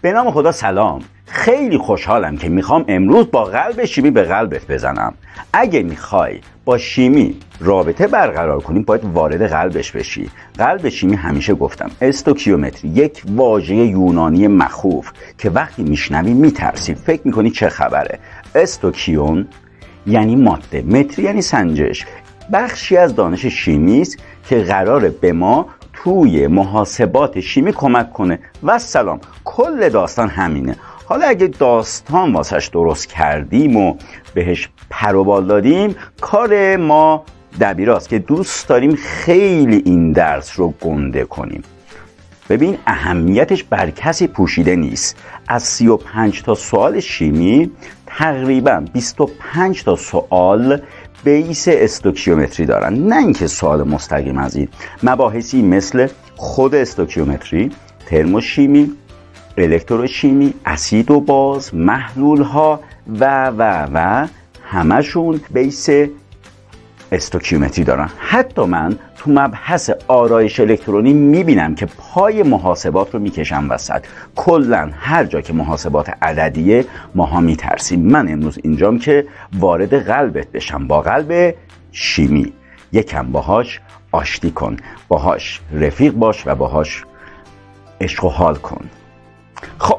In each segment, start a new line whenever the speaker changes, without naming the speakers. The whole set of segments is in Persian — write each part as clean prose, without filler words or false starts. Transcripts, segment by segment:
به نام خدا سلام. خیلی خوشحالم که میخوام امروز با قلب شیمی به قلبت بزنم. اگه میخوای با شیمی رابطه برقرار کنیم باید وارد قلبش بشی. قلب شیمی همیشه گفتم استوکیومتری، یک واژه یونانی مخوف که وقتی میشنوی میترسی، فکر میکنی چه خبره. استوکیون یعنی ماده، متری یعنی سنجش. بخشی از دانش شیمی است که قراره به ما توی محاسبات شیمی کمک کنه. و سلام، کل داستان همینه. حالا اگه داستان واسش درست کردیم و بهش پر و بال دادیم، کار ما دبیراست که دوست داریم خیلی این درس رو گنده کنیم. ببین، اهمیتش بر کسی پوشیده نیست. از 35 تا سوال شیمی تقریبا 25 تا سوال بیس استوکیومتری دارن، نه اینکه سوال مستقیم از این. مباحثی مثل خود استوکیومتری، ترموشیمی، الکتروشیمی، اسید و باز، محلول ها و همشون بیس استوکیومتری دارن. حتی من تو مبحث آرایش الکترونی میبینم که پای محاسبات رو میکشم وسط. کلا هر جا که محاسبات عددیه ماها میترسیم. من امروز اینجام که وارد قلبت بشم با قلب شیمی. یکم باهاش آشتی کن، باهاش رفیق باش و باهاش عشق و حال کن. خب،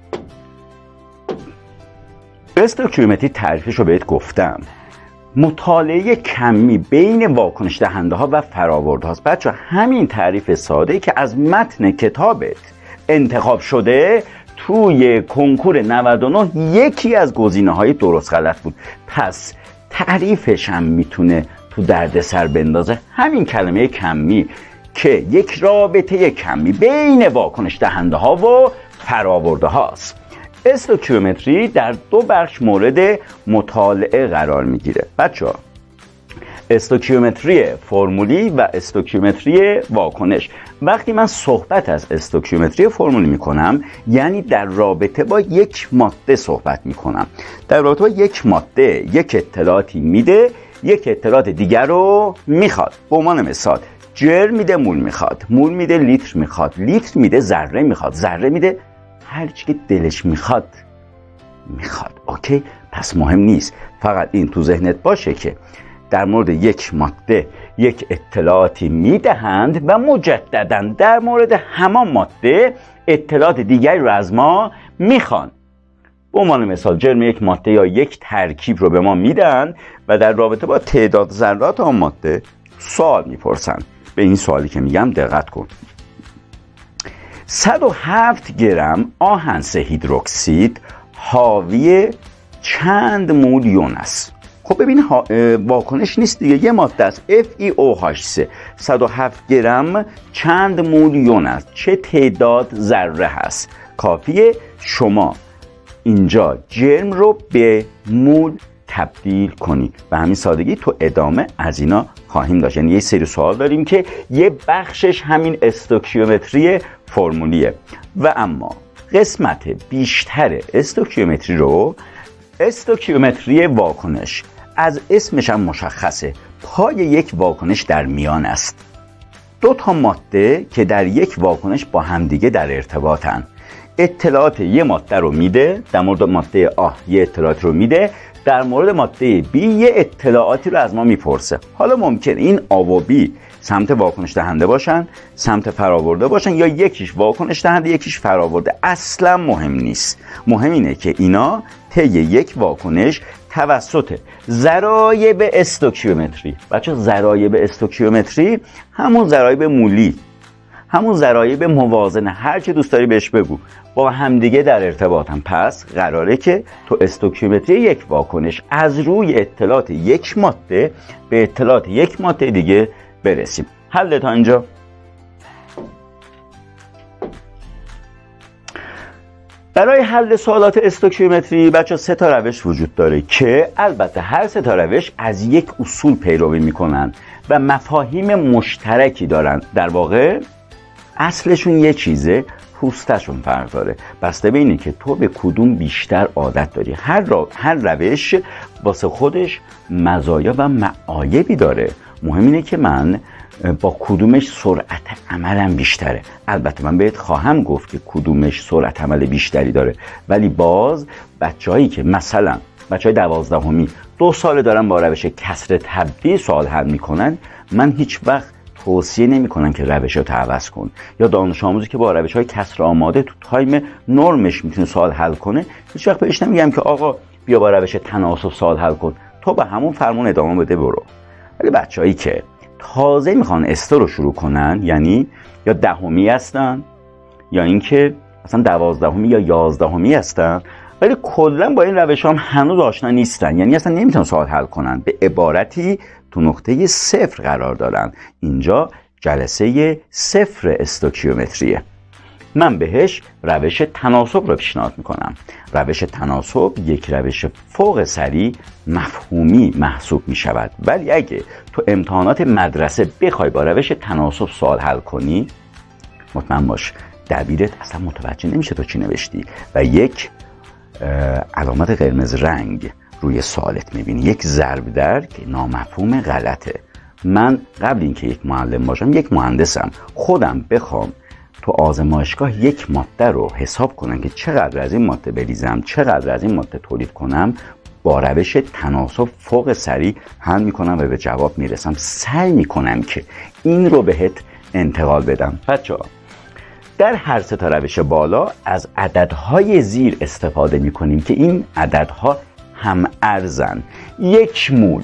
استوکیومتری تعریفش رو بهت گفتم. مطالعه کمی بین واکنش دهنده ها و فراورده هاست. بچه همین تعریف ساده که از متن کتابت انتخاب شده توی کنکور 99 یکی از گزینه های درست غلط بود. پس تعریفش هم میتونه تو دردسر بندازه. همین کلمه کمی که یک رابطه کمی بین واکنش دهنده ها و فراورده هاست. استوکیومتری در دو بخش مورد مطالعه قرار میگیره. بچه‌ها، استوکیومتری فرمولی و استوکیومتری واکنش. وقتی من صحبت از استوکیومتری فرمولی میکنم یعنی در رابطه با یک ماده صحبت میکنم. در رابطه با یک ماده یک اطلاعاتی میده، یک اطلاعات دیگر رو میخواد. به عنوان مثال، جرم میده مول میخواد، مول میده لیتر میخواد، لیتر میده ذره میخواد، ذره میده هر چی که دلش میخواد. اوکی؟ پس مهم نیست. فقط این تو ذهنت باشه که در مورد یک ماده یک اطلاعاتی میدهند و مجددا در مورد همان ماده اطلاعات دیگری رو از ما میخوان. به عنوان مثال، جرم یک ماده یا یک ترکیب رو به ما میدن و در رابطه با تعداد ذرات آن ماده سوال میپرسن. به این سوالی که میگم دقت کن. 107 گرم آهن 3 هیدروکسید حاوی چند مول یون است. خب ببین، واکنش نیست دیگه، یه ماده است، FeOH3. 107 گرم چند مول یون است، چه تعداد ذره هست. کافیه شما اینجا جرم رو به مول تبدیل کنی. به همین سادگی تو ادامه از اینا خواهیم داشت. یعنی یه سری سوال داریم که یه بخشش همین استوکیومتری فرمولیه. و اما قسمت بیشتر استوکیومتری رو استوکیومتری واکنش، از اسمش هم مشخصه، پای یک واکنش در میان است. دو تا ماده که در یک واکنش با همدیگه در ارتباطن. اطلاعات یه ماده رو میده، در مورد ماده آ یه اطلاعات رو میده، در مورد ماده B یه اطلاعاتی رو از ما میپرسه. حالا ممکن این آ و B سمت واکنش دهنده باشن، سمت فراورده باشن، یا یکیش واکنش دهنده یکیش فراورده. اصلا مهم نیست. مهم اینه که اینا طی یک واکنش توسط ضرایب استوکیومتری، بچه ضرایب استوکیومتری همون ضرایب مولی، همون ضرایب موازنه، هر چی دوست داری بهش بگو، با همدیگه در ارتباطن. پس قراره که تو استوکیومتری یک واکنش از روی اطلاعات یک ماده به اطلاعات یک ماده دیگه برسیم. حل تا اینجا؟ برای حل سوالات استوکیومتری بچه 3 تا روش وجود داره که البته هر 3 تا روش از یک اصول پیروی میکنن و مفاهیم مشترکی دارن. در واقع اصلشون یه چیزه، پوستشون فرق داره. بسته به اینه که تو به کدوم بیشتر عادت داری. هر روش واسه خودش مزایا و معایبی داره. مهم اینه که من با کدومش سرعت عملم بیشتره. البته من بهت خواهم گفت که کدومش سرعت عمل بیشتری داره، ولی باز بچه‌هایی که مثلا بچه‌های 12می 2 سال دارن با روش کسر تبدیل سوال حل میکنن، من هیچ وقت توصیه نمیکنم که روشو عوض کن. یا دانش آموزی که با روش‌های کسر آماده تو تایم نرمش میتونه سوال حل کنه، هیچ وقت بهش نمیگم که آقا بیا با روش تناسب سوال حل کن، تو به همون فرمون ادامه بده برو. ولی بچه‌هایی که تازه میخوان استو رو شروع کنن، یعنی یا 10می هستن یا اینکه مثلا 12می یا 11می هستن، ولی کلا با این روش هم هنوز آشنا نیستن، یعنی اصلا نمیتونن سوال حل کنن، به عبارتی تو نقطه 0 قرار دارن. اینجا جلسه 0 استوکیومتریه. من بهش روش تناسب رو پیشنهاد میکنم. روش تناسب یک روش فوق سریع مفهومی محسوب میشود، ولی اگه تو امتحانات مدرسه بخوای با روش تناسب سوال حل کنی، مطمئن باش دبیرت اصلا متوجه نمیشه تو چی نوشتی و یک علامت قرمز رنگ روی سوالت میبینی، یک ضرب در که نامفهوم غلطه. من قبل اینکه یک معلم باشم یک مهندسم، خودم بخوام تو آزمایشگاه یک ماده رو حساب کنم که چقدر از این ماده بریزم، چقدر از این ماده تولید کنم، با روش تناسب فوق سریع حل میکنم و به جواب میرسم. سعی میکنم که این رو بهت انتقال بدم. بچه‌ها در هر سه تا روش بالا از عددهای زیر استفاده میکنیم که این عددها هم ارزن. 1 مول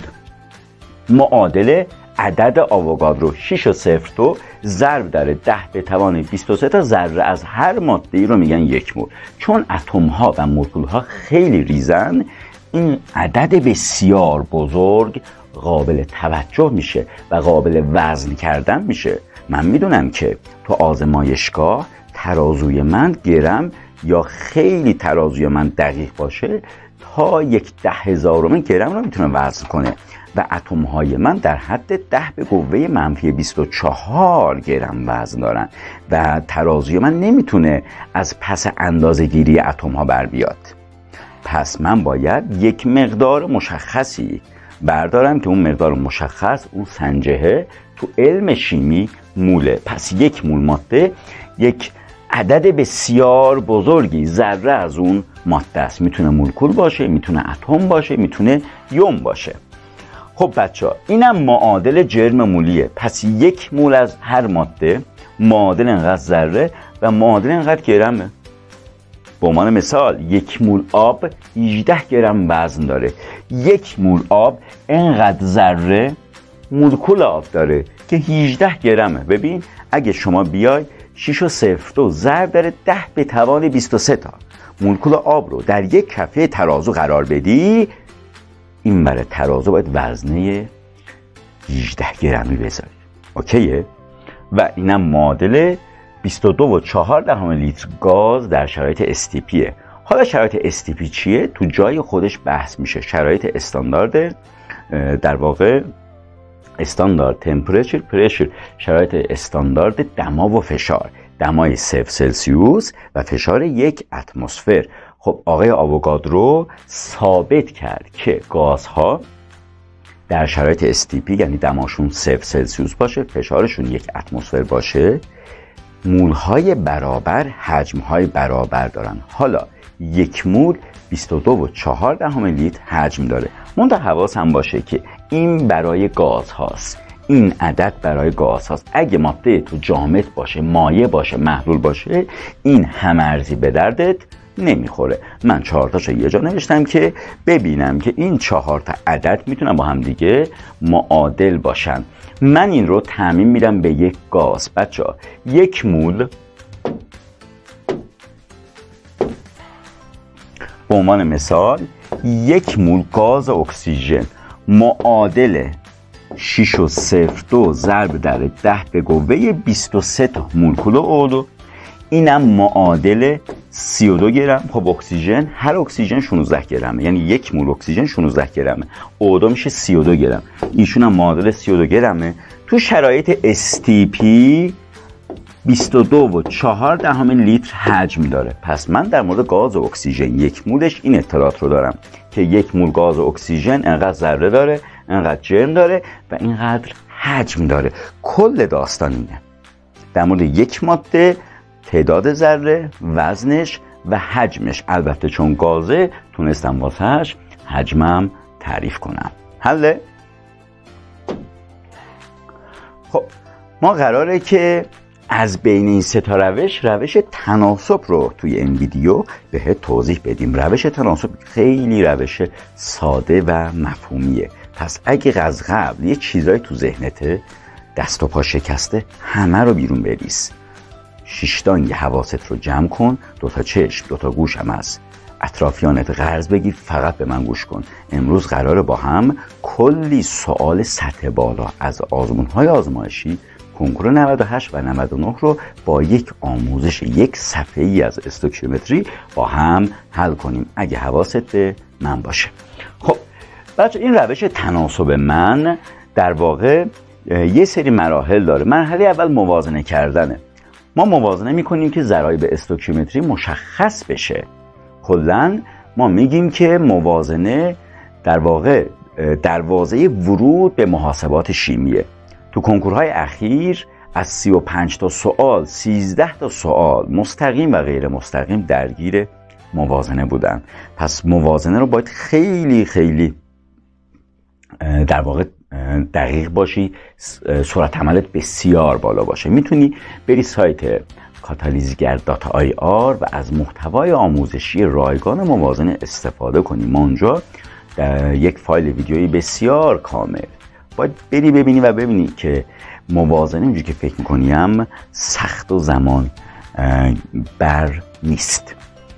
معادل عدد آووگادرو 6.02 ضرب در 10 به توان 23 تا ذره از هر ماده‌ای رو میگن 1 مول. چون اتم ها و مولکول ها خیلی ریزن، این عدد بسیار بزرگ قابل توجه میشه و قابل وزن کردن میشه. من میدونم که تو آزمایشگاه ترازوی من گرم یا خیلی ترازوی من دقیق باشه تا 1/10,000 گرم رو میتونه وزن کنه و اتم های من در حد 10 به قوه منفی 24 گرم وزن دارن و ترازوی من نمیتونه از پس اندازه گیری اتم ها بر بیاد. پس من باید یک مقدار مشخصی بردارم که اون مقدار مشخص، اون سنجهه تو علم شیمی موله. پس 1 مول ماده یک عدد بسیار بزرگی ذره از اون ماده است. میتونه مولکول باشه، میتونه اتم باشه، میتونه یوم باشه. خب بچه‌ها اینم معادل جرم مولیه. پس 1 مول از هر ماده معادل انقدر ذره و معادل انقدر گرمه. به عنوان مثال 1 مول آب 18 گرم وزن داره. 1 مول آب انقدر ذره مولکول آب داره که 18 گرمه. ببین اگه شما بیای 6.02 ضرب در 10 به توان 23 تا مولکول آب رو در یک کفه ترازو قرار بدی، این برای ترازو باید وزنه 18 گرمی بذاری. اوکیه؟ و اینم معادل 22.4 لیتر گاز در شرایط استیپیه. حالا شرایط استیپی چیه؟ تو جای خودش بحث میشه. شرایط استاندارد، در واقع استاندارد تمپرچر پرشر، شرایط استاندارد دما و فشار، دمای 0 سلسیوس و فشار 1 اتمسفر. خب آقای آووگادرو ثابت کرد که گازها در شرایط استیپی، یعنی دماشون 0 سلسیوس باشه، فشارشون 1 اتمسفر باشه، مولهای برابر، حجمهای برابر دارن. حالا 1 مول 22.4 لیتر حجم داره. منتها حواس هم باشه که این برای گاز هاست، این عدد برای گاز هاست. اگه ماده تو جامد باشه، مایع باشه، محلول باشه، این همارزی به دردت نمیخوره. من 4 تاشو یه جا نوشتم که ببینم که این 4 تا عدد میتونن با هم دیگه معادل باشن. من این رو تعمیم میدم به یک گاز. بچه‌ها 1 مول به عنوان مثال 1 مول گاز اکسیژن معادل 6.02 ضرب در 10 به قوه 23 تا مولکول O2، اینم معادل 32 گرم. خب اکسیژن، هر اکسیژن 16 گرمه، یعنی 1 مول اکسیژن 16 گرمه، O2 میشه 32 گرم، ایشون هم معادل 32 گرمه. تو شرایط استیپی 22.4 لیتر حجم داره. پس من در مورد گاز اکسیژن 1 مولش این اطلاعات رو دارم که 1 مول گاز اکسیژن انقدر ذره داره، انقدر جرم داره و اینقدر حجم داره. کل داستان اینه. در مورد یک ماده تعداد ذره، وزنش و حجمش، البته چون گازه تونستم واسهش حجمم تعریف کنم. حله؟ خب ما قراره که از بین این سه تا روش تناسب رو توی این ویدیو بهت توضیح بدیم. روش تناسب خیلی روش ساده و مفهومیه. پس اگه از قبل یه چیزایی تو ذهنته، دست و پا شکسته، همه رو بیرون بریز. 6 دانگ حواست رو جمع کن، 2 تا چشم، 2 تا گوش هم از اطرافیانت قرض بگیر، فقط به من گوش کن. امروز قراره با هم کلی سوال سطح بالا از آزمون‌های آزمایشی کنکور 98 و 99 رو با یک آموزش یک صفحه‌ای از استوکیومتری با هم حل کنیم اگه حواست به من باشه. خب بچه، این روش تناسب من در واقع یه سری مراحل داره. مرحله اول موازنه کردنه. ما موازنه میکنیم که ضرایب استوکیومتری مشخص بشه. کلاً ما میگیم که موازنه در واقع دروازه ورود به محاسبات شیمیه. تو کنکورهای اخیر از 35 تا سوال 13 تا سوال مستقیم و غیر مستقیم درگیر موازنه بودن. پس موازنه رو باید خیلی خیلی در واقع دقیق باشی، سرعت عملت بسیار بالا باشه. میتونی بری سایت کاتالیزگر.ir و از محتوای آموزشی رایگان موازنه استفاده کنی. ما اونجا در یک فایل ویدیویی بسیار کامل باید بری ببینی و ببینی که موازنه اینجوری که فکر میکنیم سخت و زمان بر نیست.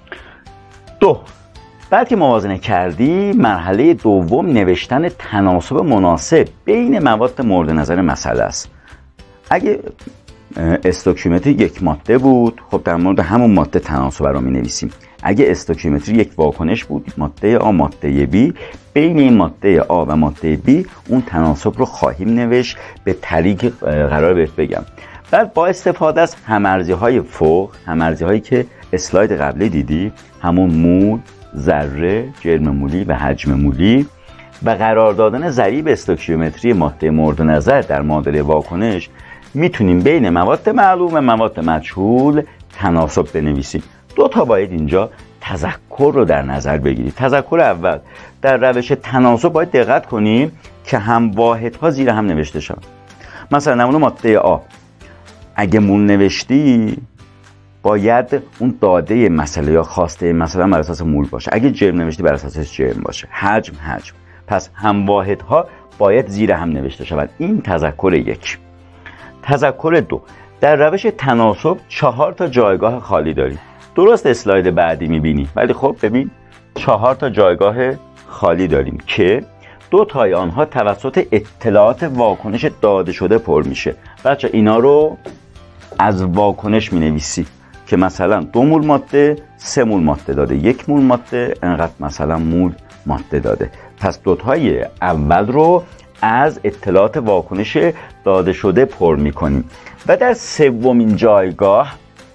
بعد که موازنه کردی، مرحله دوم نوشتن تناسب مناسب بین مواد مورد نظر مسئله است. اگه استوکیومتری یک ماده بود، خب در مورد همون ماده تناسب رو می نویسیم. اگه استوکیومتری یک واکنش بود، ماده آ ماده بی، بین این ماده آ و ماده بی اون تناسب رو خواهیم نوشت. به طریق قرار بهت بگم. بعد با استفاده از هم‌ارزی های فوق، هم‌ارزی هایی که اسلاید قبلی دیدی، همون مول، ذره، جرم مولی و حجم مولی، و قرار دادن ضریب استوکیومتری ماده مورد نظر در معادله واکنش، میتونیم بین مواد معلوم و مواد مجهول تناسب بنویسیم. 2 تا باید اینجا تذکر رو در نظر بگیرید. تذکر اول، در روش تناسب باید دقت کنیم که هم واحدها زیر هم نوشته شد. مثلا نمونه ماده آ، اگه مول نوشتی باید اون داده مسئله یا خواسته مسئله بر اساس مول باشه. اگه جرم نوشتی بر اساس جرم باشه. حجم. پس هم واحدها باید زیر هم نوشته شود. این تذکر 1. تذکر 2، در روش تناسب 4 تا جایگاه خالی داریم. درست اسلاید بعدی میبینی، ولی خب ببین 4 تا جایگاه خالی داریم که 2 تای آنها توسط اطلاعات واکنش داده شده پر میشه. بچه اینا رو از واکنش مینویسی که مثلا 2 مول ماده 3 مول ماده داده، 1 مول ماده انقدر مثلا مول ماده داده. پس 2 تای اول رو از اطلاعات واکنش داده شده پر میکنیم و در 3مین جایگاه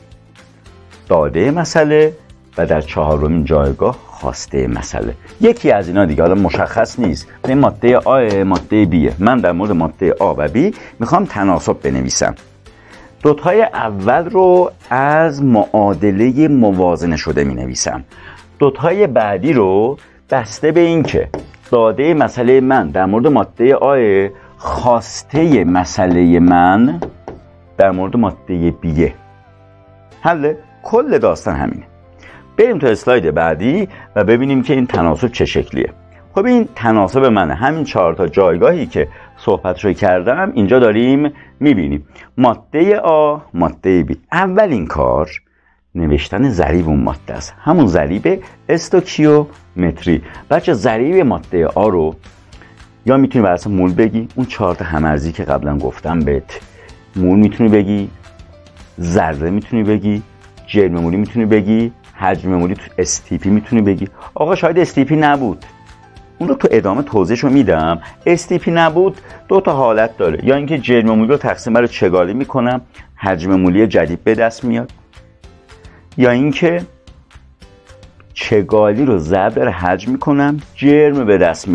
داده مسئله و در 4مین جایگاه خواسته مسئله. یکی از اینا دیگه حالا مشخص نیست. این ماده آ ماده بیه. من در مورد ماده آ و بی میخوام تناسب بنویسم. 2 تای اول رو از معادله موازنه شده می نویسم. 2 تای بعدی رو بسته به این که داده مسئله من در مورد ماده آ، خواسته مسئله من در مورد ماده بیه. حل کل داستان همینه. بریم تو اسلاید بعدی و ببینیم که این تناسب چه شکلیه. خب این تناسب منه. همین 4 تا جایگاهی که صحبتشو کردم اینجا داریم میبینیم. ماده آ، ماده بی. اولین کار نوشتن ضریب اون ماده است. همون ضریب استوکیومتری. بچه ضریب ماده آ رو یا میتونی بر اساس مول بگی، اون 4 تا هم‌ارزی که قبلا گفتم بهت. مول میتونی بگی، ذره میتونی بگی، جرم مولی میتونی بگی، حجم مولی تو استیپی میتونی بگی. آقا شاید استیپی نبود، اون رو تو ادامه توضیحشو میدم. استیپی نبود 2 تا حالت داره. یا اینکه جرم مولی رو تقسیم بر چگالی میکنم، حجم مولی جدید به دست میاد، یا اینکه چگالی رو ضرب در حجم میکنم، جرم به دست میاد.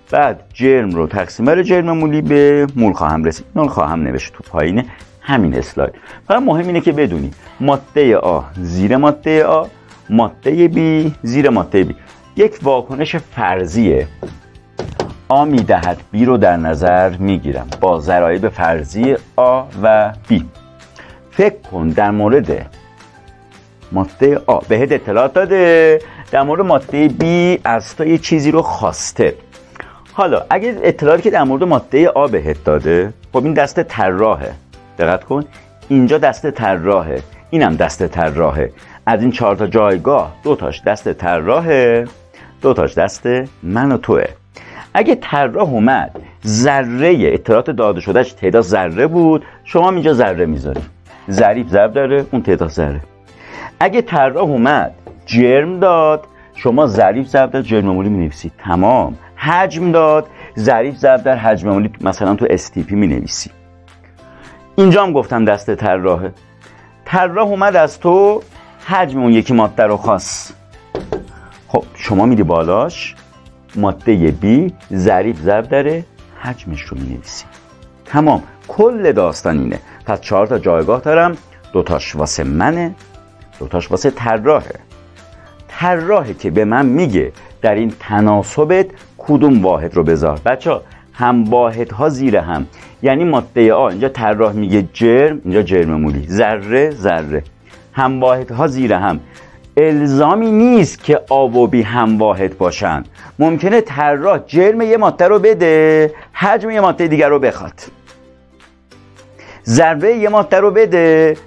بعد جرم رو تقسیم بر جرم مولی به مول خواهم رسید. مول خواهم نوشت تو پایین همین اسلاید. فقط مهم اینه که بدونی ماده آ زیر ماده آ، ماده بی زیر ماده بی. یک واکنش فرضیه. آ میدهد بی رو در نظر میگیرم با ضرایب فرضی آ و بی. فکر کن در مورد ماده آ بهت اطلاعات داده، در مورد ماده بی از تو یه چیزی رو خواسته. حالا اگه اطلاعاتی که در مورد ماده آ بهت داده، خب این دست طراحه. دقت کن اینجا دست طراحه، اینم دست طراحه. از این 4 تا جایگاه 2 تاش دست طراحه، 2 تاش دست من و توه. اگه طراح اومد ذره اطلاعات داده شدهش تعداد ذره بود، شما اینجا ذره میذاری، ظریف ضرب داره اون تعداد ذره. اگه طراح اومد جرم داد، شما ظریف ضرب در جرم مولی مینویسی. تمام. حجم داد، ظریف ضرب در حجم مولی مثلا تو STP مینویسی. اینجا هم گفتم دست طراحه. طراح اومد از تو حجم اون یکی ماده رو خواست، خب شما میری بالاش ماده بی ظریف ضرب در حجمش رو مینویسی. تمام. کل داستان اینه. پس 4 تا جایگاه دارم، 2 تاش واسه منه، 2 تاش واسه طراحه. طراحه که به من میگه در این تناسبت کدوم واحد رو بذار. بچه هم واحد ها زیر هم، یعنی ماده آ اینجا طراح میگه جرم، اینجا جرم مولی، ذره ذره، هم واحد ها زیر هم. الزامی نیست که آ و بی هم واحد باشن. ممکنه طراح جرم یه ماده رو بده، حجم یه ماده دیگر رو بخواد. ذره یه ماده رو بده،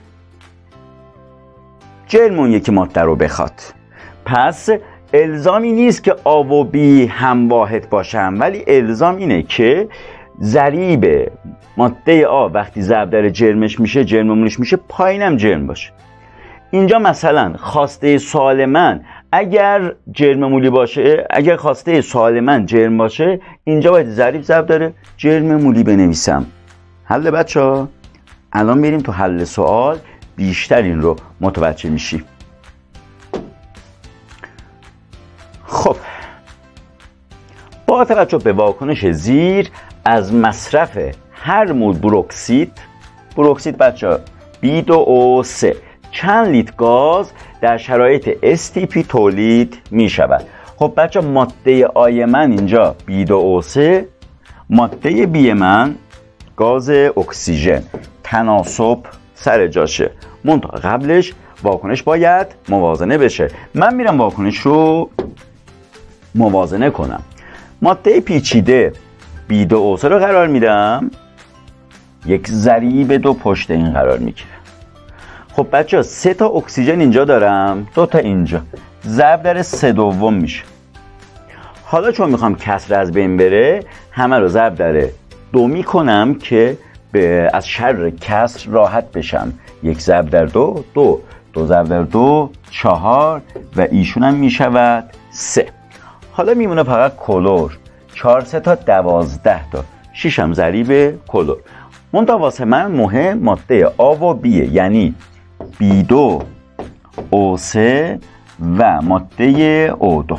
جرم اون یکی ماده رو بخواد. پس الزامی نیست که آ و بی هم واحد باشن، ولی الزام اینه که ضریب ماده آ وقتی ضرب در جرمش میشه، جرم مولش میشه، پایینم جرم باشه. اینجا مثلا خواسته سوال من اگر جرم مولی باشه، اگر خواسته سوال من جرم باشه، اینجا باید ضریب ضرب داره جرم مولی بنویسم. حل بچه‌ها؟ الان بریم تو حل سوال، بیشتر این رو متوجه میشی. خب با توجه به واکنش زیر، از مصرف هر مول بروکسید بچه‌ها B2O3 چند لیتر گاز در شرایط STP تولید می شود. خب بچه ماده آی من اینجا B2O3، ماده بی من گاز اکسیژن. تناسب سر جاشه، منتها قبلش واکنش باید موازنه بشه. من میرم واکنش رو موازنه کنم. ماده پیچیده B2O3 رو قرار میدم، یک ضریب 2 پشت این قرار میگیره. خب بچه ها 3 تا اکسیژن اینجا دارم، 2 تا اینجا، ضرب در 3/2 میشه. حالا چون میخوام کسر از بین بره، همه رو ضرب در 2 میکنم که از شر کسر راحت بشم. 1 ضرب در 2، 2 ضرب در 2 4 و ایشون هم میشود 3. حالا میمونه فقط کلور، 4 3 تا 12 تا، 6 هم ضریب کلور. منتها واسه من مهم ماده آ و بیه، یعنی B2O3 و ماده O2.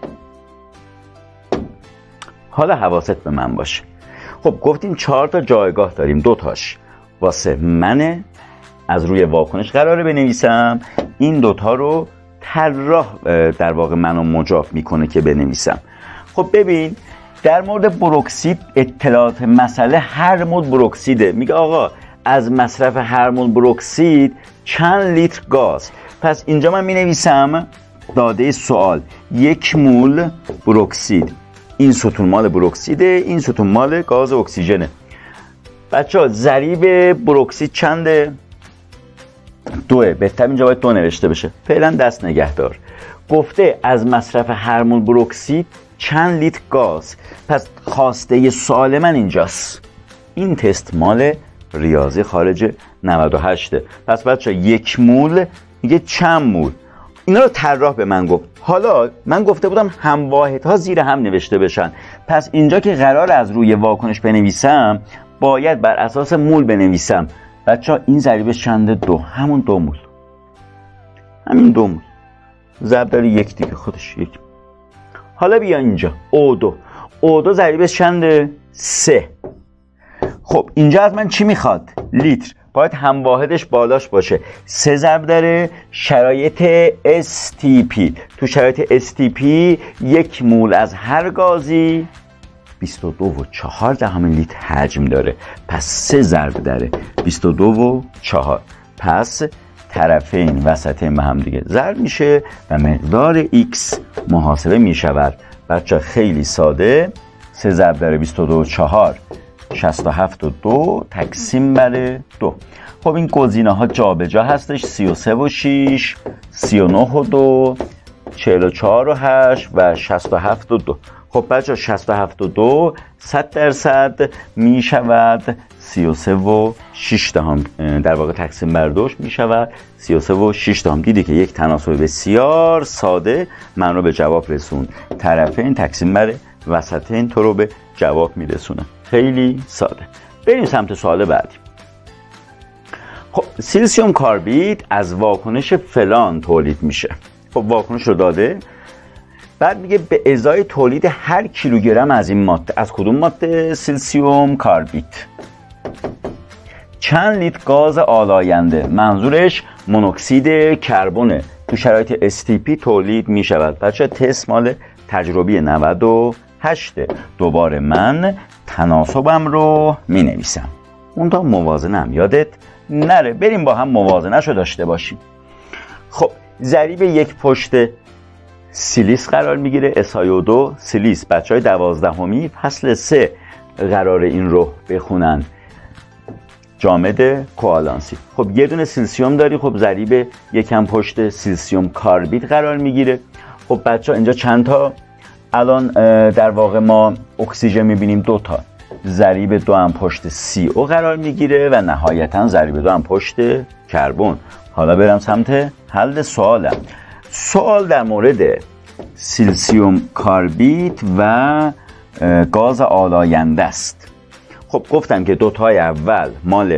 حالا حواست به من باشه. خب گفتیم 4 تا جایگاه داریم، 2 تاش واسه منه، از روی واکنش قراره بنویسم. این 2 تا رو طراح در واقع منو مجاب میکنه که بنویسم. خب ببین در مورد بروکسید اطلاعات مسئله هر مول بروکسیده. میگه آقا از مصرف هر مول بروکسید چند لیتر گاز. پس اینجا من مینویسم داده سوال 1 مول بروکسید، این ستون مال بروکسیده، این ستون مال گاز اکسیژنه. بچه‌ها ضریب بروکسید چنده؟ 2. بهتر اینجا باید 2 نوشته بشه. فعلا دست نگهدار. گفته از مصرف هر مول بروکسید چند لیتر گاز. پس خواسته سوال من اینجاست. این تست مال ریاضی خارج 98. پس بچه 1 مول میگه چند مول. اینا رو طراح به من گفت. حالا من گفته بودم هم واحدها زیر هم نوشته بشن. پس اینجا که قرار از روی واکنش بنویسم، باید بر اساس مول بنویسم. بچه این ضریبش چنده؟ 2. همون 2 مول. همین 2 مول. ضرب در 1 دیگه خودش 1. حالا بیا اینجا O2. O2 ضریبش چنده؟ 3. خب اینجا از من چی میخواد؟ لیتر. باید هم واحدش بالاش باشه. 3 ضرب در شرایط STP. تو شرایط STP 1 مول از هر گازی 22.4 لیتر حجم داره. پس 3 ضرب در 22.4. پس طرفین وسطین به هم دیگه ضرب میشه و مقدار X محاسبه میشود. بچه خیلی ساده. 3 ضرب در 22.4 67.2 تقسیم بر 2. خب این گزینه ها جابجا هستش. 33.6 39.2 44.8 و 67.2. خب بچه 67.2 100% می شود 33.6 در واقع تقسیم بر 2 می شود 33.6. دیدی که یک تناسب بسیار ساده من رو به جواب رسون. طرفین تقسیم بر وسطین تو رو به جواب می رسونه. خیلی ساده. بریم سمت سوال بعدی. خب سیلیسیوم کاربید از واکنش فلان تولید میشه. خب واکنش رو داده. بعد میگه به ازای تولید هر کیلوگرم از این ماده، از کدوم ماده؟ سیلیسیوم کاربید، چند لیتر گاز آلاینده، منظورش مونوکسید کربونه، تو شرایط STP تولید میشود. بچه تست مال تجربی 98. دوباره من تناسبم رو می نویسم. اون تا موازنم یادت نره. بریم با هم موازنش رو داشته باشیم. خب ضریب یک پشت سیلیس قرار میگیره. SiO2 سیلیس. بچه های 12می فصل 3 قرار این رو بخونن. جامد کوآلانسی. خب یه دونه سیلیسیوم داری. خب ضریب یکم پشت سیلیسیوم کاربید قرار میگیره. خب بچه ها اینجا چند تا الان در واقع ما اکسیژن میبینیم؟ 2 تا. ضریب 2 هم پشت CO قرار میگیره و نهایتا ضریب 2 هم پشت کربن. حالا برم سمت حل سوالم. سوال در مورد سیلیسیوم کاربید و گاز آلاینده است. خب گفتم که 2 تای اول مال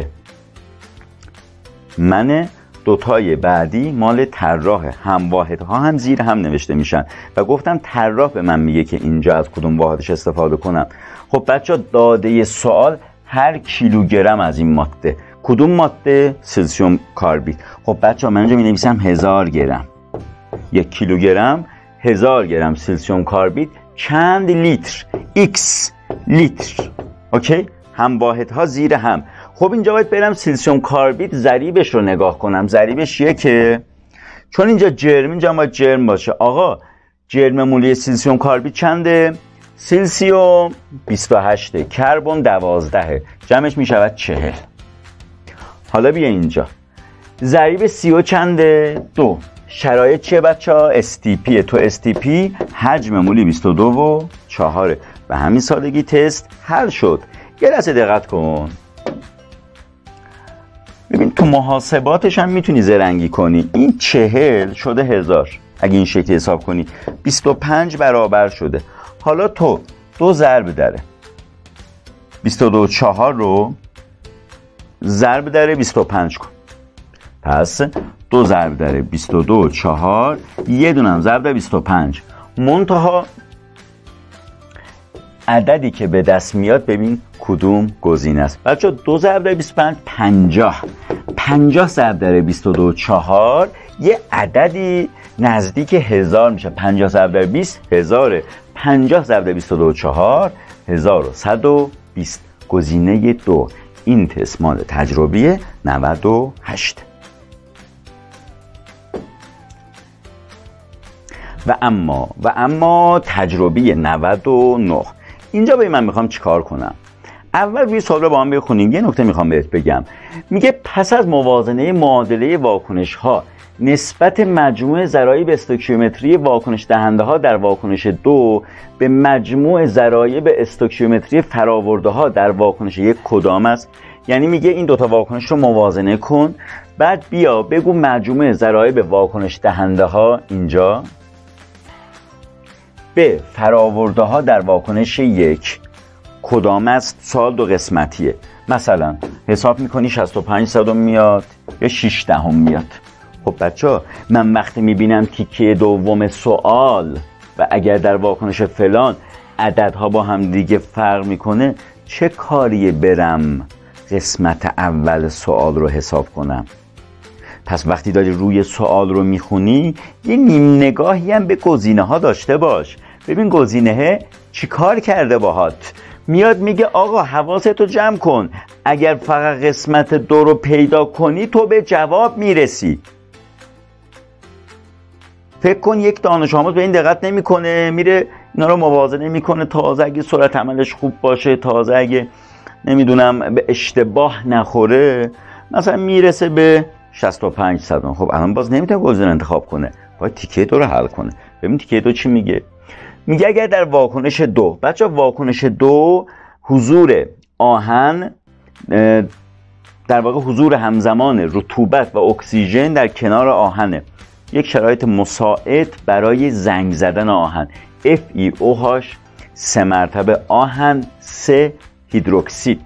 منه، 2 تای بعدی مال طراح. هم واحدها هم زیر هم نوشته میشن و گفتم طراح به من میگه که اینجا از کدوم واحدش استفاده کنم. خب بچه داده سوال هر کیلوگرم از این ماده. کدوم ماده؟ سیلیسیوم کاربید. خب بچه من اینجا می نویسم 1000 گرم. 1 کیلوگرم 1000 گرم سیلیسیوم کاربید چند لیتر؟ X لیتر. اوکی؟ هم واحدها زیر هم. خب اینجا باید برم سیلیسیوم کاربید ضریبش رو نگاه کنم. ضریبش که چون اینجا جرم، اینجا باید جرم باشه. آقا جرم مولی سیلیسیوم کاربید چنده؟ سیلیسیوم 28، کربن 12، جمعش می شود 40. حالا بیا اینجا ضریب CO چنده؟ 2. شرایط چیه بچه ها؟ STP. تو STP حجم مولی 22.4. به همین سادگی تست حل شد. یه لحظه دقت کن. ببین تو محاسباتش هم میتونی زرنگی کنی. این 40 شده 1000. اگه این شکلی حساب کنی 25 برابر شده. حالا تو 2 ضرب داره 22.4 رو ضرب داره 25 کن. پس 2 ضرب داره 22.4 یه دونم ضرب داره 25. منتها عددی که به دست میاد ببین کدوم گزینه است. بچه 2 ضرب در 25 50 ضرب در 22.4 یه عددی نزدیک 1000 میشه. 50 ضرب در 20 1000. 50 ضرب در 22.4 1120. گزینه 2. این تست مال تجربی 98. و اما تجربی 99. اینجا من میخوام چیکار کنم؟ اول روی سوال رو با هم بخونیم. یه نکته میخوام بهت بگم. میگه پس از موازنه معادله واکنش ها نسبت مجموع ضرایب استوکیومتری واکنش دهنده ها در واکنش 2 به مجموع ضرایب استوکیومتری فراورده ها در واکنش 1 کدام است؟ یعنی میگه این دوتا واکنش رو موازنه کن، بعد بیا بگو مجموع ضرایب واکنش دهنده ها اینجا به فراورده ها در واکنش 1 کدام است؟ سوال 2 قسمتیه. مثلا حساب میکنی 65 صدم میاد یا 6 دهم میاد. خب بچه من وقتی میبینم تیکه دوم سوال و اگر در واکنش فلان عددها با هم دیگه فرق میکنه، چه کاریه برم قسمت اول سوال رو حساب کنم؟ پس وقتی داری روی سوال رو میخونی یه نیم نگاهی هم به گزینه ها داشته باش. ببین گزینه چی کار کرده باهات. میاد میگه آقا حواستو جمع کن، اگر فقط قسمت 2 رو پیدا کنی تو به جواب میرسی. فکر کن یک دانش آموز به این دقت نمیکنه، میره اینا رو موازنه میکنه، تازه اگه سرعت عملش خوب باشه، تازه اگه نمیدونم به اشتباه نخوره، مثلا میرسه به 65 صدم. خب الان باز نمیتونه گزینه انتخاب کنه، باید تیکه 2 رو حل کنه. ببین تیکه 2 چی میگه؟ میگه اگر در واکنش 2، بچه واکنش 2 حضور آهن، در واقع حضور همزمان رطوبت و اکسیژن در کنار آهنه، یک شرایط مساعد برای زنگ زدن آهن. FeOH 3 مرتبه آهن 3 هیدروکسید.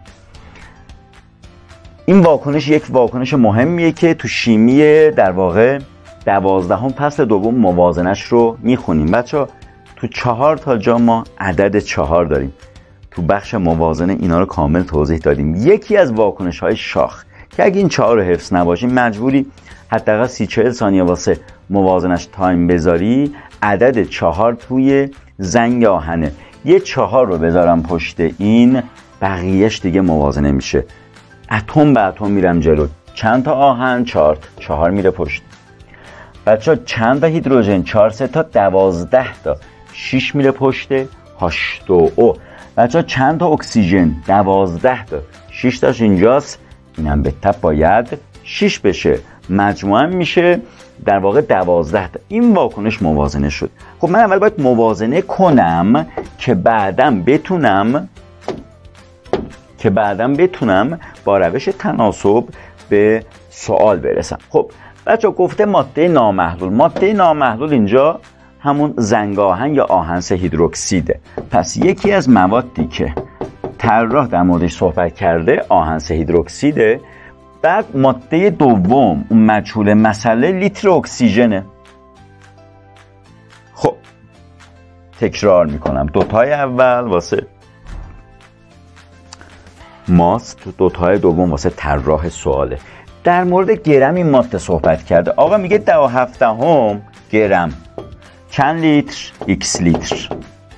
این واکنش یک واکنش مهمیه که تو شیمی در واقع 12 فصل دوم موازنش رو میخونیم. بچه تو 4 تا جا ما عدد 4 داریم، تو بخش موازنه اینا رو کامل توضیح دادیم. یکی از واکنش های شاخ که اگه این 4 رو حفظ نباشیم مجبوری حداقل 30-40 ثانیه واسه موازنش تایم بذاری، عدد 4 توی زنگ آهنه. یه 4 رو بذارم پشت این، بقیهش دیگه موازنه میشه. اتم به اتم میرم جلو. چند تا آهن؟ 4 میره پشت. بچه ها چند تا هیدروژن؟ 4 3 تا 12 تا 6 میره پشت H2O. بچه ها چند تا اکسیژن؟ 12 تا 6 تاش اینجاست، اینم به تپ باید 6 بشه، مجموعاً میشه در واقع 12 تا. این واکنش موازنه شد. خب من اول باید موازنه کنم که بعدم بتونم با روش تناسب به سوال برسم. خب بچه گفته ماده نامحلول. ماده نامحلول اینجا همون زنگ آهن یا آهن 3 هیدروکسیده. پس یکی از موادی که طراح در موردش صحبت کرده آهن 3 هیدروکسیده. بعد ماده دوم اون مجهول مسئله لیتر اکسیژنه. خب تکرار میکنم، دوتای اول واسه ماست، دوتای دوم واسه طراح سواله. در مورد گرم این ماده صحبت کرده. آقا میگه 17 گرم. چند لیتر؟ x لیتر.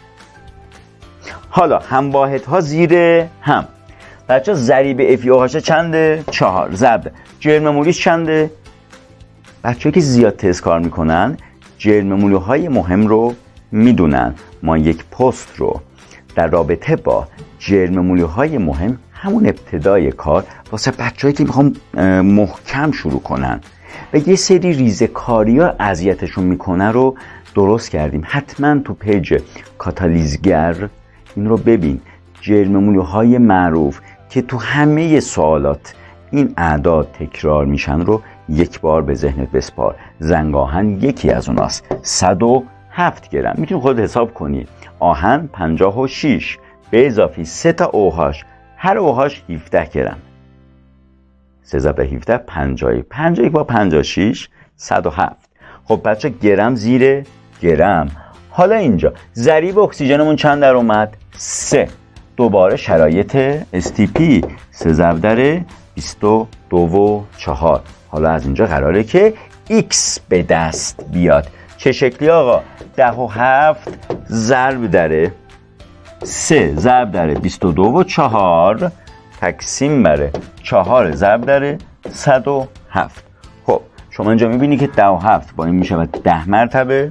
حالا هم واحدها زیر هم. بچه ضریب FeOH چنده؟ 4. ضرب جرم مولیش چنده؟ بچه که زیاد تست کار میکنن جرم مولیهای مهم رو میدونن. ما یک پست رو در رابطه با جرم مولیهای مهم همون ابتدای کار واسه بچه‌هایی که میخوام محکم شروع کنن و یه سری ریزه‌کاری ها اذیتشون میکنه رو درست کردیم. حتما تو پیج کاتالیزگر این رو ببین. جرم مولیهای معروف که تو همه سوالات این اعداد تکرار میشن رو یک بار به ذهنت بسپار. زنگ آهن یکی از اوناست، 107 گرم. میتونی خود حساب کنی. آهن 56 به اضافه 3 تا OH، هر OH 17 گرم. 3 ضرب 17 50 با 56 107. خب بچه گرم زیر گرم. حالا اینجا ضریب اکسیژنمون چند در اومد؟ 3. دوباره شرایط STP 3 ضرب در 22 و 4. حالا از اینجا قراره که X به دست بیاد. چه شکلی آقا؟ 17 ضرب در 3 ضرب در 22 و 4 تقسیم بر 4 ضرب در 107. خب شما اینجا میبینی که 17 با این میشه 10 مرتبه،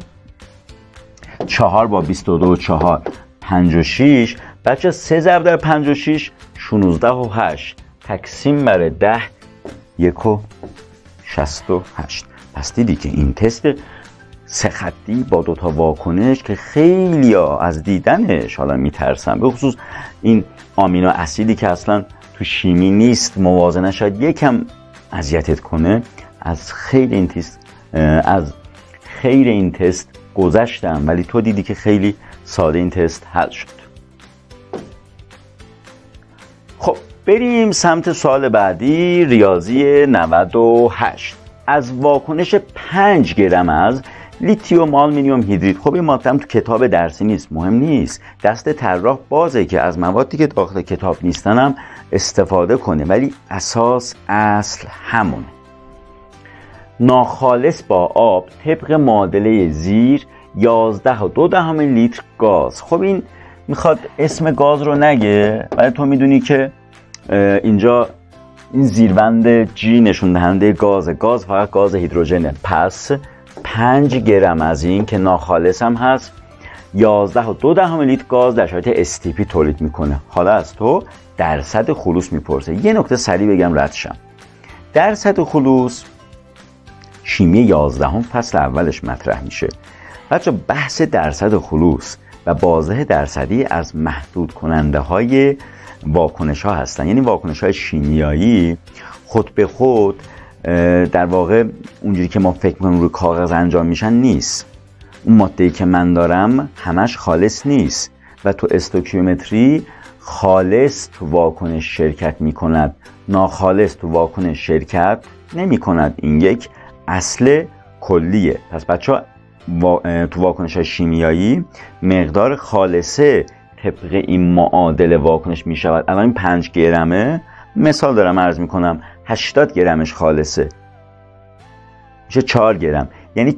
4 با 22 و 4 56. بچه 3 ضرب در 56 16 و 8 تقسیم بر 10 1 و 68. پس دیدی که این تست 3 خطی با 2 تا واکنش که خیلی ها از دیدنش حالا میترسن، به خصوص این آمینو اسیدی که اصلا تو شیمی نیست، موازنه شاید یکم اذیتت کنه. از خیر این تست گذشتم، ولی تو دیدی که خیلی ساده این تست حل شد. خب بریم سمت سوال بعدی، ریاضی 98. از واکنش 5 گرم از لیتیوم آلومینیوم هیدرید. خب این ماده هم تو کتاب درسی نیست، مهم نیست، دست طراح بازه که از موادی که داخل کتاب نیستن هم استفاده کنه، ولی اصل همونه. ناخالص با آب طبق معادله زیر 11.2 لیتر گاز. خب این میخواد اسم گاز رو نگه، ولی تو میدونی که اینجا این زیربند جی نشون دهنده گاز فقط گاز هیدروژنه. پس 5 گرم از این که ناخالص هم هست 11.2 لیتر گاز در شرایط استیپی تولید میکنه. حالا از تو درصد خلوص میپرسه. یه نکته سریع بگم رد شم. درصد خلوص شیمی 11 فصل اولش مطرح میشه. بچه بحث درصد خلوص و بازده درصدی از محدود کننده های واکنش ها هستن. یعنی واکنش های شیمیایی خود به خود در واقع اونجوری که ما فکر می‌کنیم روی کاغذ انجام میشن نیست. اون ماده‌ای که من دارم همش خالص نیست و تو استوکیومتری خالص تو واکنش شرکت میکند، ناخالص تو واکنش شرکت نمیکند. این یک اصل کلیه. پس بچه‌ها تو واکنش های شیمیایی مقدار خالصه طبق این معادل واکنش می شود. الان این 5 گرمه، مثال دارم عرض می کنم، 80 گرمش خالصه میشه 4 گرم، یعنی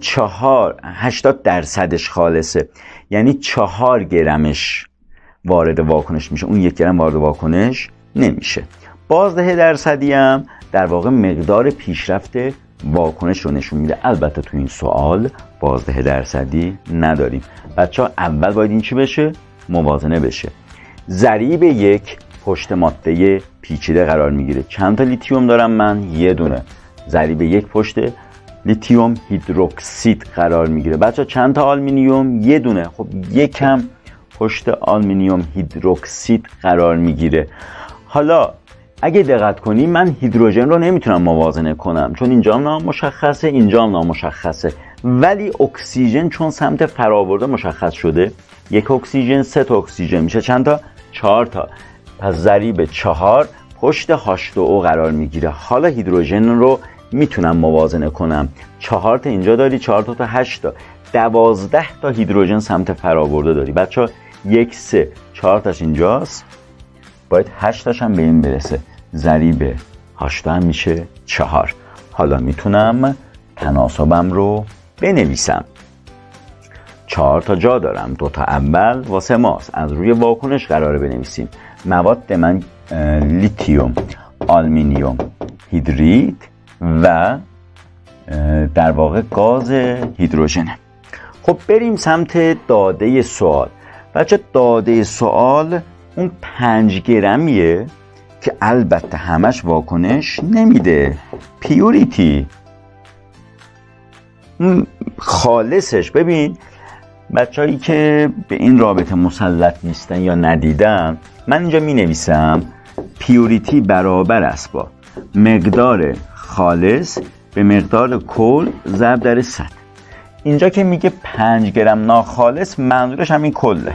80 درصدش خالصه، یعنی 4 گرمش وارد واکنش میشه، اون 1 گرم وارد واکنش نمیشه. بازده درصدی هم در واقع مقدار پیشرفت واکنش رو نشون میده. البته تو این سوال بازده درصدی نداریم. بچه ها اول باید این چی بشه؟ موازنه بشه. ضریب 1 پشت ماده پیچیده قرار میگیره. چند تا لیتیوم دارم من؟ یه دونه. ضریب 1 پشت لیتیوم هیدروکسید قرار میگیره. بچه ها چند تا آلومینیوم؟ یه دونه. خب یکم پشت آلومینیوم هیدروکسید قرار میگیره. حالا اگه دقت کنی من هیدروژن رو نمیتونم موازنه کنم چون اینجا هم نامشخصه، اینجا هم نامشخصه، ولی اکسیژن چون سمت فراورده مشخص شده، 1 اکسیژن 3 تا اکسیژن میشه چند تا؟ 4 تا. پس ضریب 4 پشت H2O قرار میگیره. حالا هیدروژن رو میتونم موازنه کنم. 4 تا اینجا داری، 4 تا 8 تا، 12 تا هیدروژن سمت فراورده داری. بچه 1 3 4 تاش اینجاست، باید 8 تاش هم به این برسه. ضریب 8 هم میشه 4. حالا میتونم تناسبم رو بنویسم. 4 تا جا دارم، 2 تا اول واسه ماست، از روی واکنش قراره بنویسیم. مواد من لیتیوم آلومینیوم هیدرید و در واقع گاز هیدروژنه. خب بریم سمت داده سوال. بچه داده سوال اون 5 گرمیه که البته همش واکنش نمیده. پیوریتی خالصش، ببین بچه‌هایی که به این رابطه مسلط نیستن یا ندیدن، من اینجا می نویسم پیوریتی برابر است با مقدار خالص به مقدار کل ضرب در 100. اینجا که میگه 5 گرم ناخالص منظورش همین کله.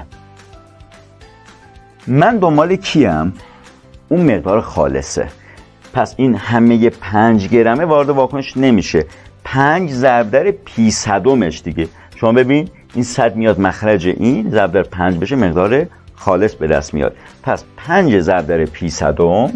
من دنبال کیم؟ اون مقدار خالصه. پس این همه 5 گرمه وارد واکنش نمیشه. 5 ضرب در پی صدمش دیگه. شما ببین این 100 میاد مخرج این، ضرب در 5 بشه مقدار خالص به دست میاد. پس 5 ضرب در پی صدم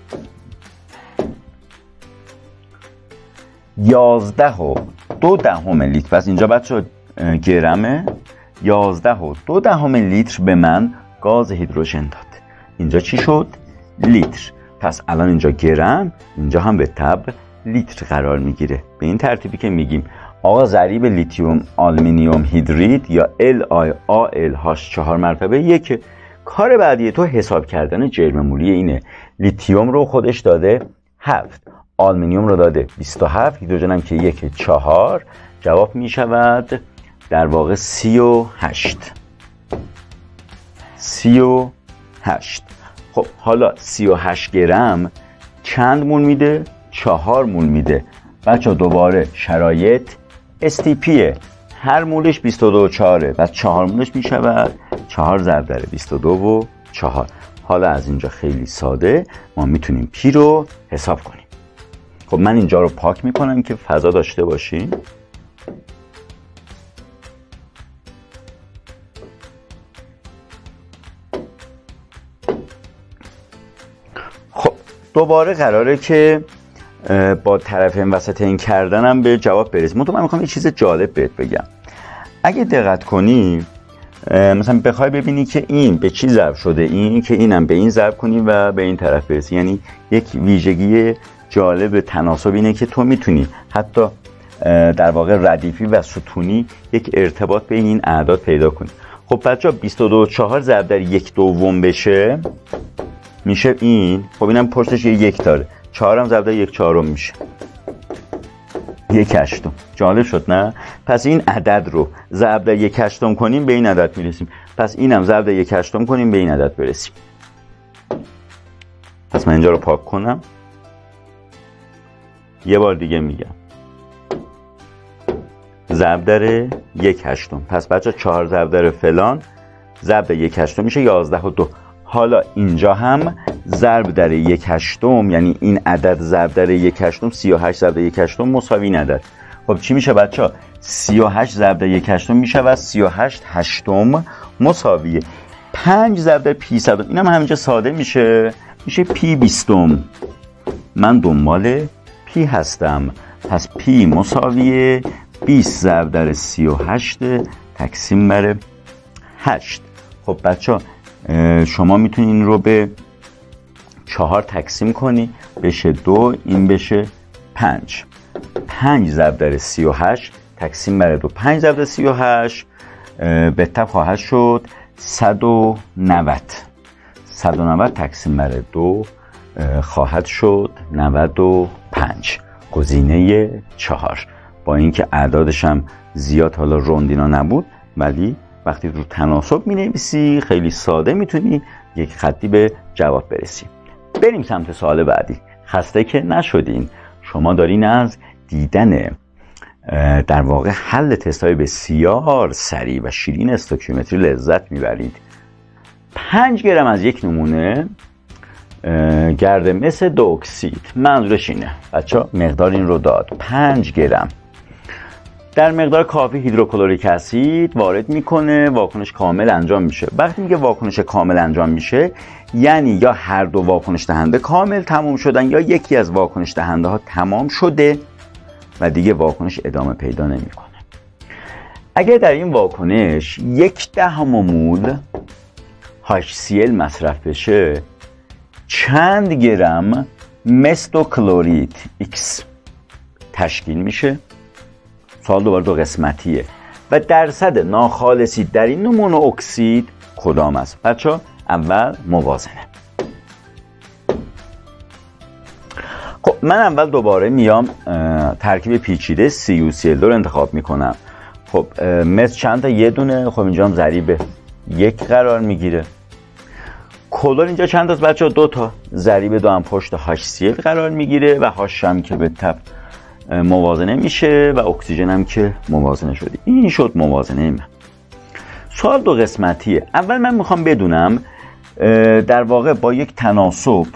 11.2 لیتر. پس اینجا بچه گرمه. 11.2 لیتر به من گاز هیدروژن داد. اینجا چی شد؟ لیتر. پس الان اینجا گرم، اینجا هم به تبع لیتر قرار میگیره. به این ترتیبی که میگیم آقا ضریب لیتیوم آلومینیوم هیدرید یا LiAlH 4 مرتبه 1. کار بعدی تو حساب کردن جرم مولی اینه. لیتیوم رو خودش داده 7، آلومینیوم رو داده 27، هیدروژن هم که 1 4. جواب میشود در واقع 38. 38. خب حالا 38 گرم چند مول میده؟ 4 مول میده. بچه دوباره شرایط استیپیه، هر مولش 22.4، پس 4 مولش میشود 4 ضرب در 22.4. حالا از اینجا خیلی ساده ما میتونیم پی رو حساب کنیم. خب من اینجا رو پاک میکنم که فضا داشته باشیم. دوباره قراره که با طرف این وسط این کردنم به جواب برسیم. من میخوام یه چیز جالب بهت بگم. اگه دقت کنی مثلا بخوای ببینی که این به چی ضرب شده، این که اینم به این ضرب کنی و به این طرف برسی، یعنی یک ویژگی جالب تناسب اینه که تو میتونی حتی در واقع ردیفی و ستونی یک ارتباط بین این اعداد پیدا کنی. خب بچه‌ها 22/4 ضرب در 1/2 بشه میشه این. خب اینم پشتش یک داره، 4 هم ضرب در 1/4 میشه 1/8. جالب شد نه؟ پس این عدد رو ضرب در 1/8 کنیم به این عدد میرسیم. پس اینم ضرب در 1/8 کنیم به این عدد برسیم. پس من اینجا رو پاک کنم، یه بار دیگه میگم ضرب در 1/8. پس بچه 4 ضرب در فلان ضرب در 1/8 میشه 11/2. حالا اینجا هم ضرب در 1/8، یعنی این عدد ضرب در 1/8 38 ضرب در 1/8 مساوی این عدد. خب چی میشه بچه ها؟ 38 ضرب در 1/8 میشه و 38/8 مساویه 5 ضرب در پی صدم. اینم همینجا ساده میشه پی 20. من دنبال پی هستم، پس پی مساویه 20 ضرب در 38 تقسیم بر 8. خب بچه ها شما میتونید این رو به 4 تقسیم کنی بشه 2، این بشه 5. 5 ضرب در 38 تقسیم بر 2، 5 ضرب در 38 به تب خواهد شد 190. 190 تقسیم بر 2 خواهد شد 95. گزینه 4. با اینکه اعدادش هم زیاد حالا روندینا نبود، ولی وقتی رو تناسب می نویسی خیلی ساده میتونی یک خطی به جواب برسی. بریم سمت سوال بعدی. خسته که نشدین، شما دارین از دیدن در واقع حل تست‌های بسیار سریع و شیرین استوکیومتری لذت میبرید. 5 گرم از یک نمونه گرد مس 2 اکسید، منظورش اینه بچه‌ها مقدار این رو داد 5 گرم در مقدار کافی هیدروکلوریک اسید وارد میکنه، واکنش کامل انجام میشه. وقتی میگه واکنش کامل انجام میشه یعنی یا هر دو واکنش دهنده کامل تمام شدن یا یکی از واکنش دهنده ها تمام شده و دیگه واکنش ادامه پیدا نمیکنه. اگر در این واکنش 0.1 مول HCl مصرف بشه، چند گرم مستوکلورید X تشکیل میشه؟ سوال دوباره دو قسمتیه. و درصد ناخالصی در این نمونه اکسید کدام است؟ بچه اول موازنه. خب من اول دوباره میام ترکیب پیچیده CuCl2 رو انتخاب میکنم. خب مس چند تا؟ یه دونه. خب اینجا هم ضریب 1 قرار میگیره. کلور اینجا چند تاست بچه ها؟ 2 تا. ضریب 2 هم پشت HCl قرار میگیره و هاش هم که به تب موازنه میشه و اکسیژن هم که موازنه شده. این شد موازنه من. سوال دو قسمتیه. اول من میخوام بدونم در واقع با یک تناسب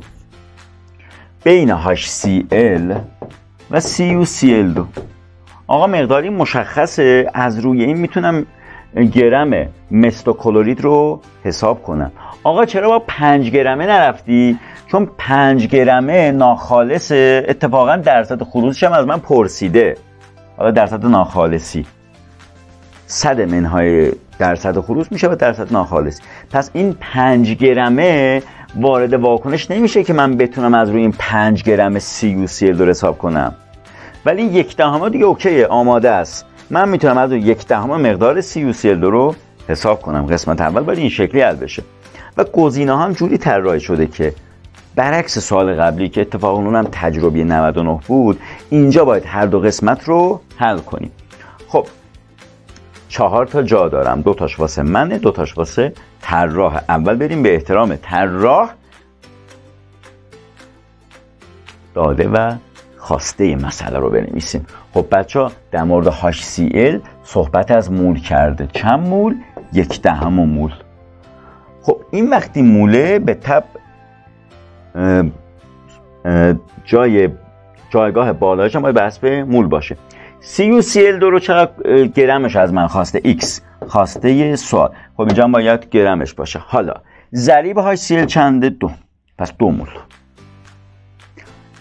بین HCl و CuCl2 آقا مقداری مشخصه، از روی این میتونم گرم مستوکلورید رو حساب کنم. آقا چرا با 5 گرمه نرفتی؟ چون 5 گرمه ناخالصه. اتفاقا درصد خروجش هم از من پرسیده. حالا درصد ناخالصی 100 منهای درصد خروج میشه و درصد ناخالصی. پس این 5 گرمه وارد واکنش نمیشه که من بتونم از روی این 5 گرم CuCl2 رو حساب کنم. ولی 0.1 دیگه اوکیه، آماده است. من میتونم از روی 0.1 مقدار CuCl2 رو حساب کنم. قسمت اول باید این شکلی حل بشه و گزینه ها هم جوری طراحی شده که برعکس سوال قبلی که اتفاقا اونم تجربی 99 بود، اینجا باید هر دو قسمت رو حل کنیم. خب 4 تا جا دارم، 2 تاش واسه منه، 2 تاش واسه طراح. اول بریم به احترام طراح داده و خواسته مسئله رو بنویسیم. خب بچه‌ها در مورد HCl صحبت از مول کرده. چند مول؟ 0.1 مول. خب این وقتی موله به تب جایگاه بالایش هم باید به حسب مول باشه. CuCl2 رو چقدر گرمش از من خواسته؟ X خواسته سوال. خب اینجا باید گرمش باشه. حالا ضریب HCl چنده؟ 2. پس 2 مول.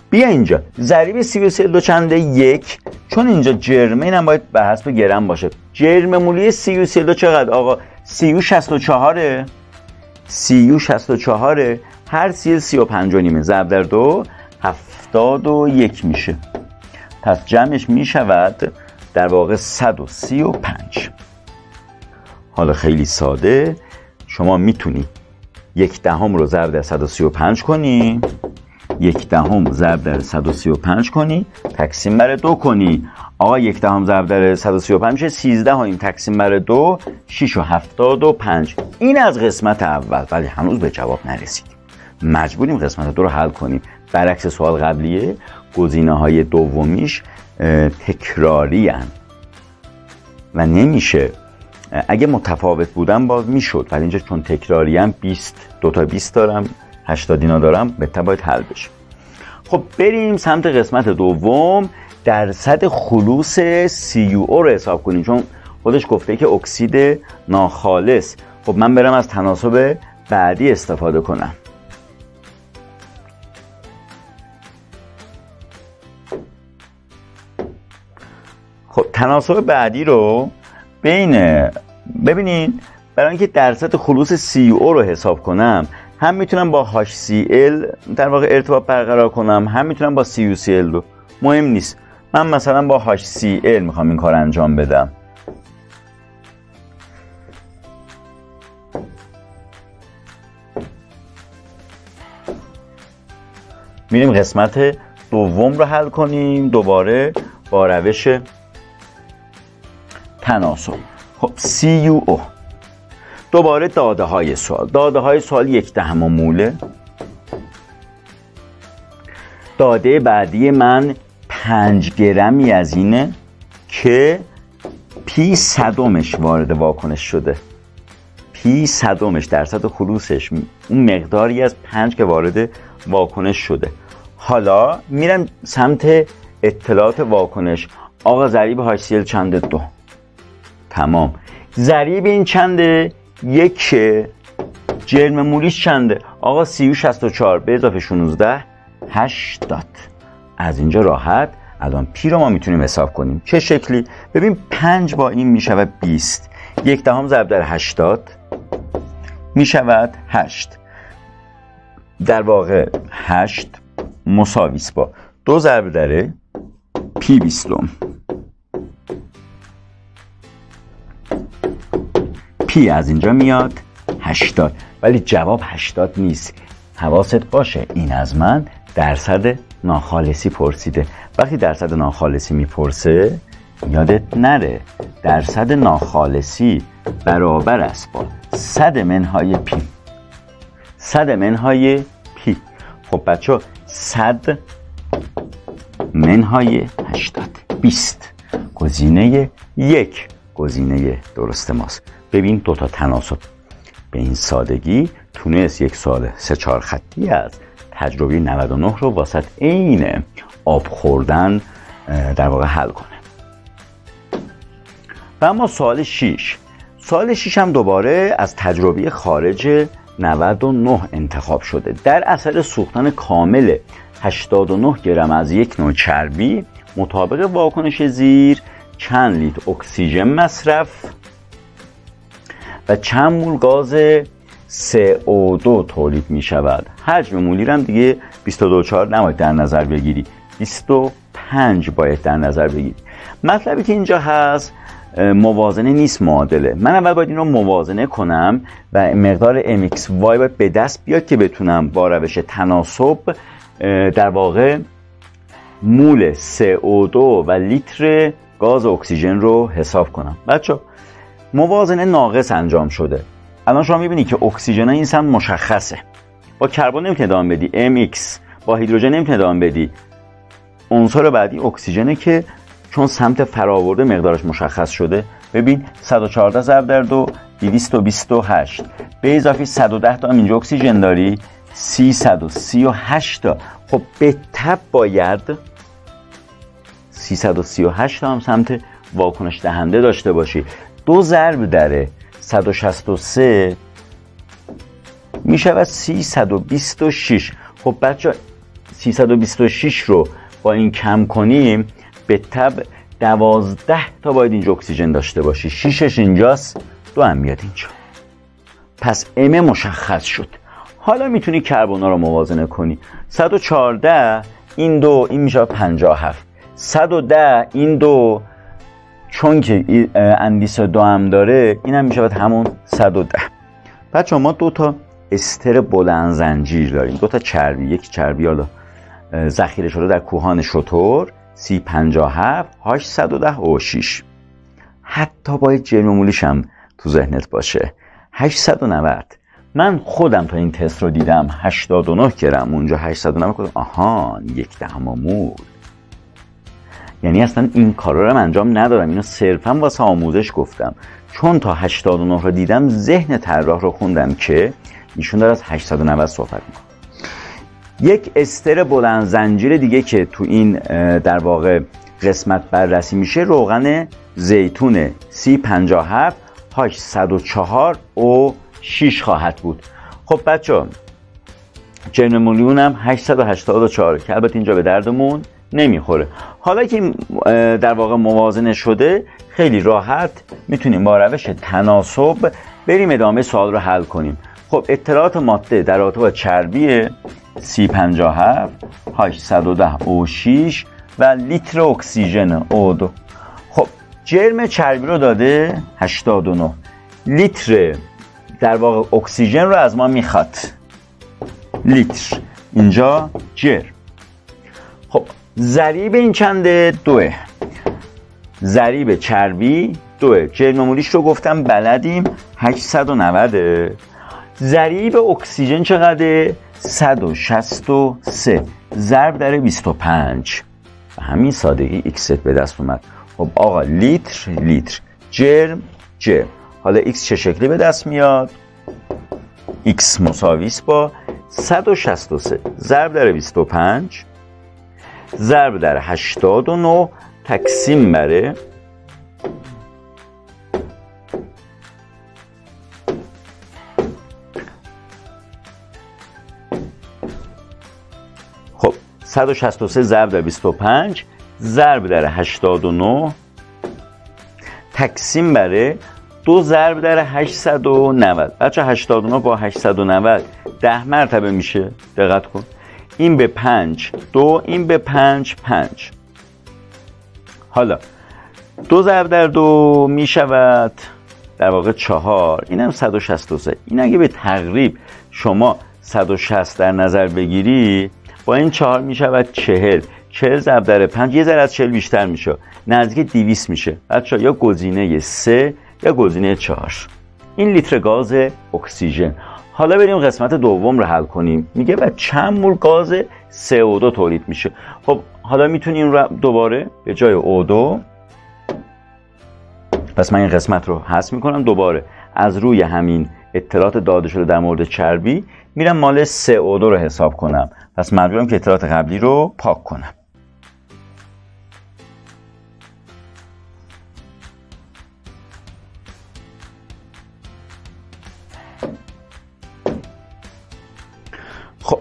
بیا اینجا ضریب 32 چنده؟ 1. چون اینجا جرم اینم باید به حسب گرم باشه. جرم مولی 32 چقدر آقا؟ 64. 64 هر 35 و نیمه ضرب در 2 71 میشه. پس جمعش میشود در واقع 135. حالا خیلی ساده شما میتونی 1/10 رو ضرب در 135 کنی، 1/10 ضرب در 135 کنی، تقسیم بر 2 کنی. آقا 1/10 ضرب در 135 میشه 13 تقسیم بر 2 6 و 75. این از قسمت اول، ولی هنوز به جواب نرسیدیم. مجبوریم قسمت 2 رو حل کنیم. برعکس سوال قبلیه گزینه‌های دومیش تکراری هن و نمیشه. اگه متفاوت بودن باز میشد، ولی اینجا چون تکراری هم 20 2 تا 20 دارم 80 اینا دارم، بهتر باید حل بشه. خب بریم سمت قسمت دوم. درصد خلوص CuO رو حساب کنیم، چون خودش گفته که اکسید ناخالص. خب من برم از تناسب بعدی استفاده کنم. خب تناسب بعدی رو ببینید برای اینکه درصد خلوص CuO رو حساب کنم، هم میتونم با HCl در واقع ارتباط برقرار کنم، هم میتونم با CuCl رو. مهم نیست، من مثلا با HCl میخوام این کار انجام بدم. میریم قسمت دوم رو حل کنیم، دوباره با روش تناسب. خب CuO دوباره داده های سوال 1/10 موله. داده بعدی من 5 گرمی از اینه که پی صدمش وارد واکنش شده. پی صدمش درصد خلوصش اون مقداری از 5 که وارد واکنش شده. حالا میرم سمت اطلاعات واکنش. آقا ضریب HCl چنده؟ 2. تمام. ضریب این چنده؟ 1. جرم مولیش چنده؟ آقا 64 به اضافه 16 80. از اینجا راحت الان پی رو ما میتونیم حساب کنیم. چه شکلی؟ ببین 5 با این میشود 20. 1/10 ضرب در 80 میشود 8. در واقع 8 مساوی است با 2 ضرب در پی 20. پی از اینجا میاد 80. ولی جواب 80 نیست. حواست باشه این از من درصد ناخالصی پرسیده. وقتی درصد ناخالصی میپرسه یادت نره درصد ناخالصی برابر است با 100 منهای پی. 100 منهای پی. خب بچه 100 منهای 80 20. گزینه 1 گزینه درست ماست. ببین 2 تا تناسب. به این سادگی تونست یک سوال 3-4 خطی از تجربه 99 رو واسط عین آب خوردن در واقع حل کنه. و اما سوال 6. سوال 6 هم دوباره از تجربه خارج 99 انتخاب شده. در اثر سوختن کامل 89 گرم از یک نوع چربی مطابق واکنش زیر چند لیتر اکسیژن مصرف و چند مول گاز CO2 تولید می شود. حجم مولی رو هم دیگه 22.4 نباید در نظر بگیری، 25 باید در نظر بگیری. مطلبی که اینجا هست موازنه نیست، معادله. من اول باید این رو موازنه کنم و مقدار MXY باید به دست بیاد که بتونم با روش تناسب در واقع مول CO2 و لیتر گاز اکسیژن رو حساب کنم. بچه موازنه ناقص انجام شده. الان شما میبینی که اکسیژن این سمت مشخصه، با کربن نمیتونی ادامه بدی، MX با هیدروژن نمیتونی ادامه بدی. عنصر بعدی اکسیژنه که چون سمت فراورده مقدارش مشخص شده. ببین 114 ضرب در 2 228 به اضافه 110 تا هم اینجا اکسیژن داری 338 تا. خب به تبع باید 338 تا هم سمت واکنش دهنده داشته باشی. 2 ضرب در 163 میشود 326. خب بچه 326 رو با این کم کنیم به طبع 12 تا باید اینجا اکسیژن داشته باشی. 6ش اینجاست، 2 هم میاد اینجا. پس ام مشخص شد. حالا میتونی کربونا رو موازنه کنی. 114 این دو، این میشه 57. 110 این دو، چون که اندیس 2 هم داره، این هم میشه همون 110. بچه ما 2 تا استر بلند زنجیر داریم، 2 تا چربی. یک چربی حالا ذخیره شده در کوهان شتر، C57 810O6. حتی باید جرم مولیش هم تو ذهنت باشه. 890. من خودم تا این تست رو دیدم 89 گرم، اونجا 890 کردم. آهان، 1/10 مول. یعنی اصلا این کارا رو انجام ندارم، اینو صرفا واسه آموزش گفتم. چون تا 89 رو دیدم ذهن طراح رو خوندم که ایشون داره از 890 صحبت میکنه. یک استر بلند زنجیر دیگه که تو این در واقع قسمت بررسی میشه روغن زیتون C57 804O6 خواهد بود. خب بچه جرم مولیون هم 884 که البته اینجا به دردمون نمیخوره. حالا که در واقع موازنه شده خیلی راحت میتونیم با روش تناسب بریم ادامه سوال رو حل کنیم. خب اطلاعات ماده در رابطه با چربی C57 810O6 و لیتر اکسیژن O2. خب جرم چربی رو داده 89. لیتر در واقع اکسیژن رو از ما میخواد. لیتر اینجا جرم. خب ضریب این چنده؟ 2. ضریب چربی 2. جرم مولیش رو گفتم بلدیم 890. ضریب اکسیژن چقدره؟ 163 ضرب در 25. به همین سادگی ایکست به دست اومد. خب آقا لیتر جرم. حالا ایکس چه شکلی به دست میاد؟ ایکس مساویس با 163 ضرب در 25 ضرب در 89 تقسیم بر خب 163 ضرب در 25 ضرب در 89 تقسیم بر 2 ضرب در 890. بچه 89 با 890 10 مرتبه میشه. دقت کن. این به 5 2، این به 5 5. حالا 2 ضرب در 2 میشود در واقع 4. این هم 163. این اگه به تقریب شما 160 در نظر بگیری با این 4 میشود 40. 40 ضرب در 5 یه ذره از 40 بیشتر میشه، نزدیک 200 میشه. بچه یا گزینه 3 یا گزینه 4. این لیتر گاز اکسیژن. حالا بریم قسمت دوم رو حل کنیم. میگه بعد چند مول گاز CO2 تولید میشه. خب حالا میتونیم رو دوباره به جای O2، پس من این قسمت رو حذف میکنم، دوباره از روی همین اطلاعات داده شده در مورد چربی میرم مال CO2 رو حساب کنم. پس مجبورم که اطلاعات قبلی رو پاک کنم. خب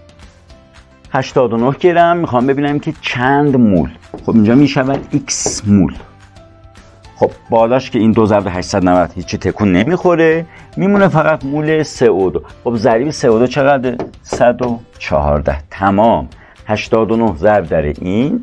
89 گرم میخوام ببینم که چند مول. خب اینجا میشود x مول. خب بالاش که این 2 ضرب 890 هیچی تکون نمیخوره، میمونه فقط مول CO2. خب ضریب CO2 چقدر؟ 114. تمام. 89 ضرب در این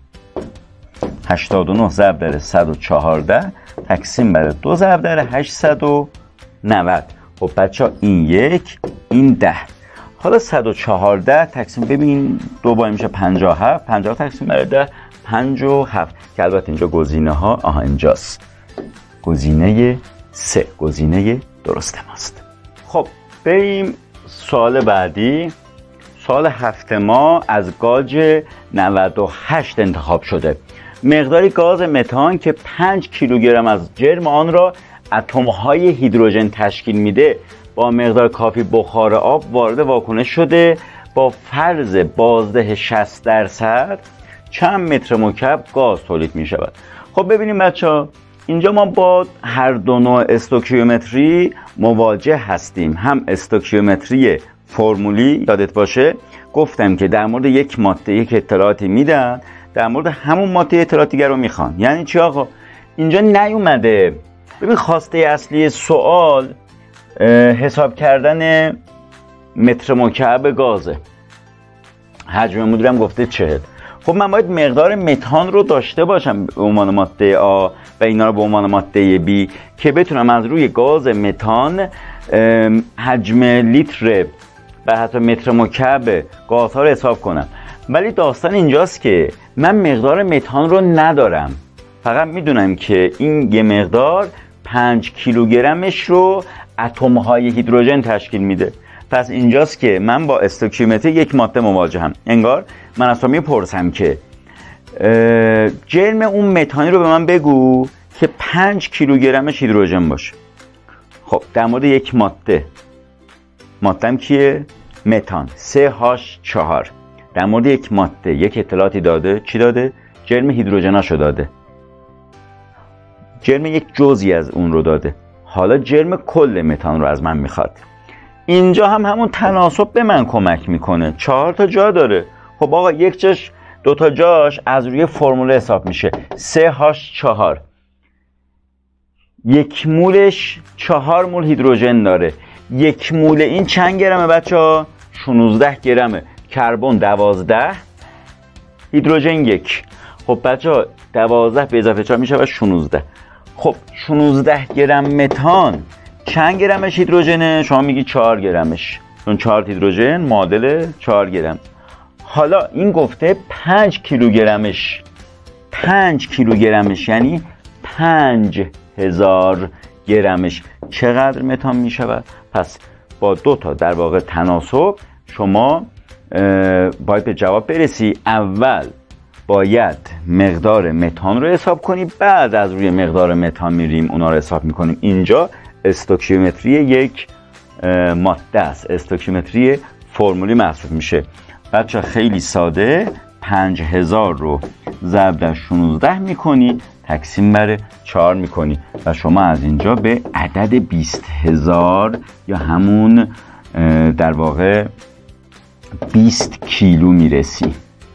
89 ضرب در 114 تقسیم بر 2 ضرب در 890. خب بچه این 1 این 10. حالا 114 تقسیم ببین 2 با میشه 57. 50 تقسیم بر 10 57 که البته اینجا گزینه ها اینجاست. گزینه 3 گزینه درست ماست. خب بریم سوال بعدی. سوال 7 ما از گاج 98 انتخاب شده. مقدار گاز متان که 5 کیلوگرم از جرم آن را اتم‌های هیدروژن تشکیل میده با مقدار کافی بخار آب وارد واکنش شده با فرض بازده 60% چند متر مکعب گاز تولید می شود. خب ببینیم بچه اینجا ما با هر دو نوع استوکیومتری مواجه هستیم. هم استوکیومتری فرمولی یادت باشه گفتم که در مورد یک ماده یک اطلاعاتی میدن، در مورد همون ماده اطلاعات دیگر رو میخوان. یعنی چی آقا؟ اینجا نیومده. ببین خواسته اصلی سوال حساب کردن متر مکعب گازه، حجم مدیرم گفته 40. خب من باید مقدار متان رو داشته باشم به عنوان ماده آ و اینا رو به عنوان ماده بی که بتونم از روی گاز متان حجم لیتر و حتی متر مکعب گازها رو حساب کنم. ولی داستان اینجاست که من مقدار متان رو ندارم، فقط میدونم که این یه مقدار 5 کیلوگرمش رو اتم‌های هیدروژن تشکیل میده. پس اینجاست که من با استوکیومتری یک ماده مواجهم. انگار من از تو میپرسم که جرم اون متانی رو به من بگو که 5 کیلوگرمش هیدروژن باشه. خب در مورد یک ماده‌ام کیه؟ متان 3H4. در مورد یک ماده یک اطلاعاتی داده. چی داده؟ جرم هیدروژناشو داده، جرم یک جزئی از اون رو داده. حالا جرم کل متان رو از من میخواد. اینجا هم همون تناسب به من کمک میکنه. 4 تا جا داره. خب آقا یک جاش 2 تا جاش از روی فرمول حساب میشه. 3H4 یک مولش 4 مول هیدروژن داره. یک مول این چند گرمه بچه ها؟ 16 گرمه. کربن 12، هیدروژن 1. خب بچه ها 12 به اضافه 4 میشه و 16. خب 16 گرم متان چند گرمش هیدروژنه؟ شما میگی 4 گرمش، چون 4 هیدروژن معادل 4 گرم. حالا این گفته 5 کیلوگرمش. 5 کیلوگرمش یعنی 5000 گرمش چقدر متان میشود؟ پس با 2 تا در واقع تناسب شما باید به جواب برسی. اول باید مقدار متان رو حساب کنی، بعد از روی مقدار متان میریم اونا رو حساب میکنیم. اینجا استوکیومتری یک ماده است، استوکیومتری فرمولی محسوب میشه. بچه خیلی ساده 5000 رو ضرب در 16 میکنی، تقسیم بر 4 میکنی و شما از اینجا به عدد 20000 یا همون در واقع 20 کیلو میرسی.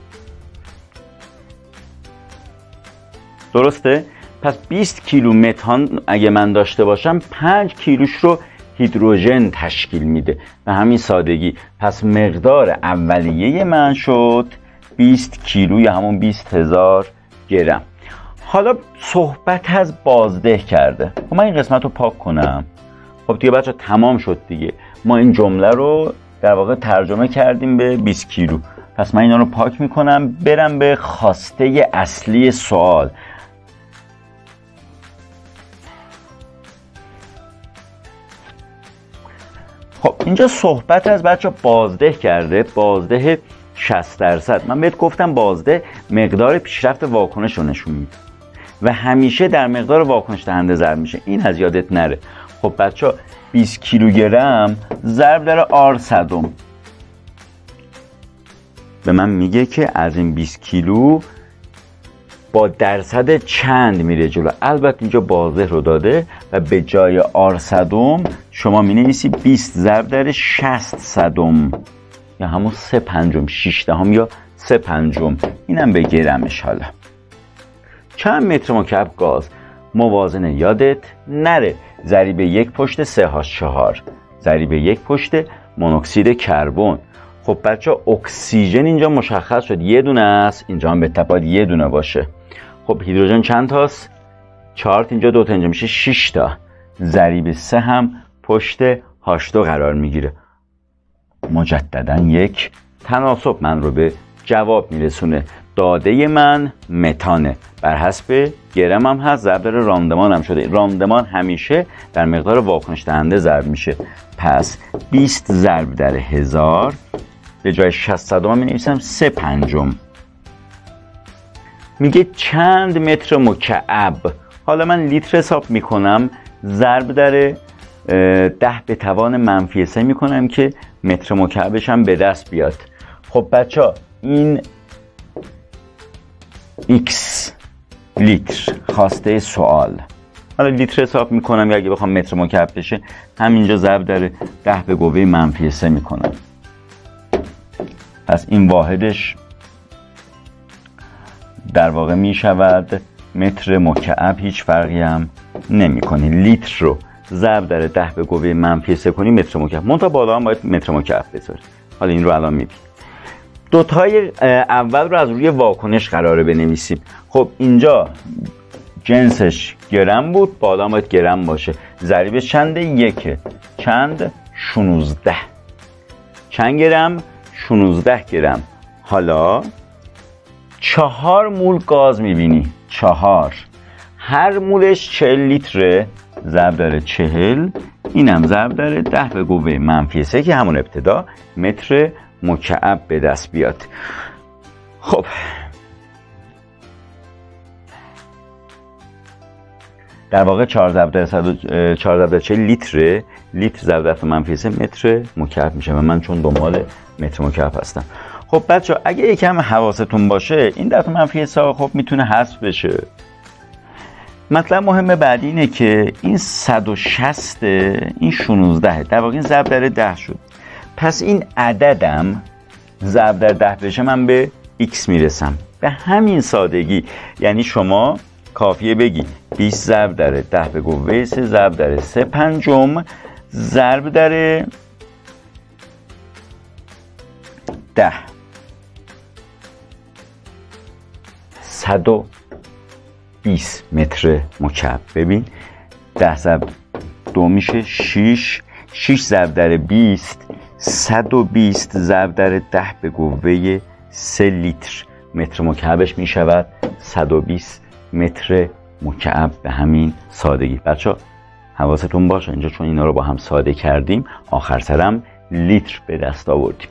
درسته؟ پس 20 کیلو متان اگه من داشته باشم 5 کیلوش رو هیدروژن تشکیل میده به همین سادگی. پس مقدار اولیه من شد 20 کیلو یا همون 20000 گرم. حالا صحبت از بازده کرده. خب من این قسمت رو پاک کنم. خب دیگه بچه تمام شد دیگه. ما این جمله رو در واقع ترجمه کردیم به 20 کیلو. پس من اینا رو پاک میکنم برم به خواسته اصلی سوال. خب اینجا صحبت از بچه بازده کرده، بازده 60%. من بهت گفتم بازده مقدار پیشرفت واکنش رو نشون میده و همیشه در مقدار واکنش دهنده ضرب میشه. این از یادت نره. خب بچه 20 کیلوگرم ضرب در آر صدم به من میگه که از این 20 کیلو با درصد چند میره جلو. البته اینجا بازده رو داده و به جای آر صدم شما مینویسی 20 ضرب در 60 صدم یا همون 3/5 6 دهم یا 3/5. اینم به گرمش. حالا چند متر مکعب گاز موازنه یادت نره. ضریب 1 پشت 3H4 ضریب 1 پشت مونوکسید کربن. خب بچه اکسیژن اینجا مشخص شد یه دونه است، اینجا هم به تبعید یه دونه باشه. خب هیدروژن چند تاست؟ 4 اینجا 2 تا اینجا میشه 6 تا. ضریب 3 هم پشت H2 قرار میگیره. مجددا یک تناسب من رو به جواب میرسونه. داده من متانه، بر حسب گرم هم هست، ضرب در راندمان هم شده. راندمان همیشه در مقدار واکنش دهنده ضرب میشه. پس 20 ضرب در 1000 به جای 60 صدم می نویسم 3/5. میگه چند متر مکعب. حالا من لیتر حساب میکنم، ضرب در 10 به توان -3 میکنم که متر مکعبش هم به دست بیاد. خب بچه ها این x لیتر خواسته سوال. حالا لیتر حساب میکنم یا اگه بخوام متر مکعب بشه همینجا ضرب در 10 به قوه -3 میکنم. پس این واحدش در واقع می شود متر مکعب. هیچ فرقی هم نمی کنی. لیتر رو ضرب در 10 به قوه منفی 3 کنی متر مکعب. منتها بالا هم باید متر مکعب بذاری. حالا این رو الان می بینی. دوتای اول رو از روی واکنش قراره بنویسیم. خب اینجا جنسش گرم بود، بالا باید گرم باشه. ضریبش چنده؟ 1. چند؟ 16. چند گرم؟ 16 گرم. حالا 4 مول گاز میبینی. 4. هر مولش 40 لیتره. ضرب در 40. اینم ضرب در 10 به قوه منفی 3 که همون ابتدا متر مکعب به دست بیاد. خب در واقع 4 ضرب در 40 لیتره. لیتر ضرب در منفی 3 متر مکعب میشه و من چون دنبال متر مکعب هستم. خب بچه اگه یکم حواستون باشه این در منفی 3 خب میتونه حذف بشه. مطلب مهم بعدی اینه که این 160 این 16 در واقع این ضرب در 10 شد. پس این عددم ضرب در 10 بشه من به x میرسم. به همین سادگی. یعنی شما کافیه بگی 20 ضرب در 10 به قوه 3 ضرب در 3 پنجم ضرب در 10 120 متر مکعب. ببین 10 ضرب 2 میشه 6. 6 ضرب در 20 120 ضرب در 10 به قوه 3 لیتر. متر مکعبش میشود 120 متر مکعب. به همین سادگی. بچه حواستون باشه اینجا چون اینا رو با هم ساده کردیم آخر سرم لیتر به دست آوردیم.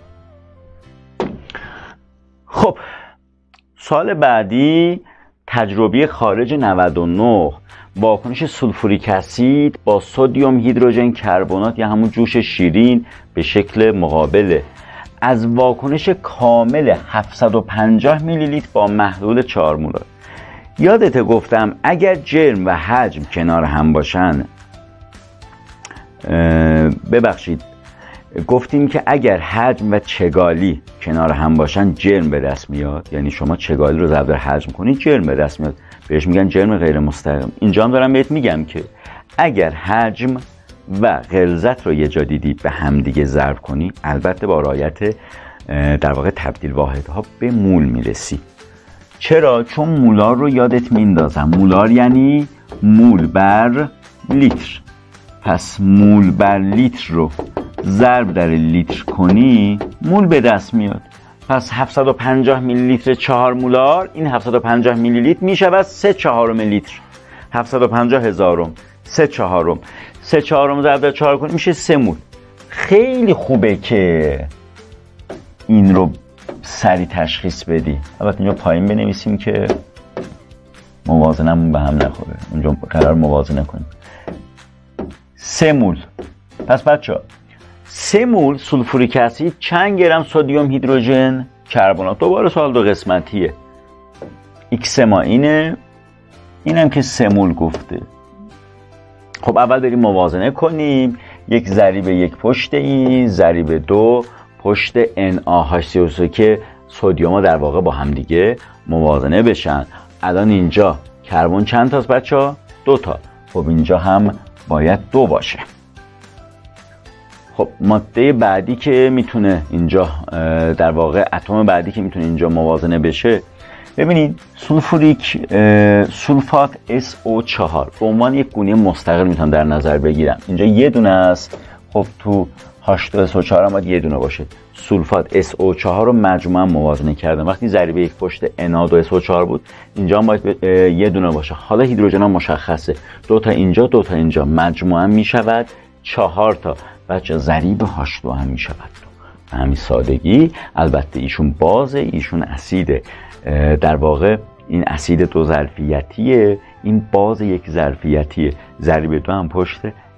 خب سال بعدی تجربه خارج 99 واکنش سولفوریک اسید با سدیم هیدروژن کربنات یا همون جوش شیرین به شکل مقابله. از واکنش کامل 750 میلی لیتر با محلول 4 مولار. یادت گفتم اگر جرم و حجم کنار هم باشن، ببخشید گفتیم که اگر حجم و چگالی کنار هم باشن جرم به دست میاد. یعنی شما چگالی رو ضرب در حجم کنید جرم به دست میاد. بهش میگن جرم غیر مستقیم. اینجا هم دارم بهت میگم که اگر حجم و غلظت رو یه جا دیدی به همدیگه ضرب کنی البته با رعایت در واقع تبدیل واحدها به مول میرسی. چرا؟ چون مولار رو یادت میندازم. مولار یعنی مول بر لیتر. پس مول بر لیتر رو ضرب در لیتر کنی مول به دست میاد. پس 750 میلی لیتر 4 مولار. این 750 میلی لیتر میشود 3/4 لیتر. 750 هزارم 3/4. 3/4 ضرب در 4 کنی میشه 3 مول. خیلی خوبه که این رو سریع تشخیص بدی. البته اینجا پایین بنویسیم که موازنمون به هم نخوره. اونجا قرار موازنه کنیم. 3 مول. پس بچه‌ها 3 مول سولفوریک اسید چند گرم سدیم هیدروژن کربنات. دوباره سوال دو قسمتیه. ایکس ما اینه، اینم که 3 مول گفته. خب اول بریم موازنه کنیم. یک ضریب یک پشت این ضریب 2 پشت NaHCO3 که سدیوم در واقع با هم دیگه موازنه بشن. الان اینجا کربن چند تاست بچه‌ها؟ 2 تا. خب اینجا هم باید 2 باشه. خب ماده بعدی که میتونه اینجا در واقع اتم بعدی که میتونه اینجا موازنه بشه، ببینید سولفات SO4 به عنوان یک گونه مستقل میتونم در نظر بگیرم. اینجا یه دونه است. خب تو H2SO4 هم باید یه دونه باشه. سولفات SO4 رو مجموعاً موازنه کردم. وقتی ضریب یک پشت Na2SO4 بود اینجا هم باید یه دونه باشه. حالا هیدروژن ها مشخصه. 2 تا اینجا 2 تا اینجا مجموعاً میشود 4 تا. بچه ضریب H2 هم میشود 2. همین سادگی. البته ایشون بازه، ایشون اسیده. در واقع این اسید 2 ظرفیتیه، این باز یک ظرفیتیه. ضریب 2 هم پشت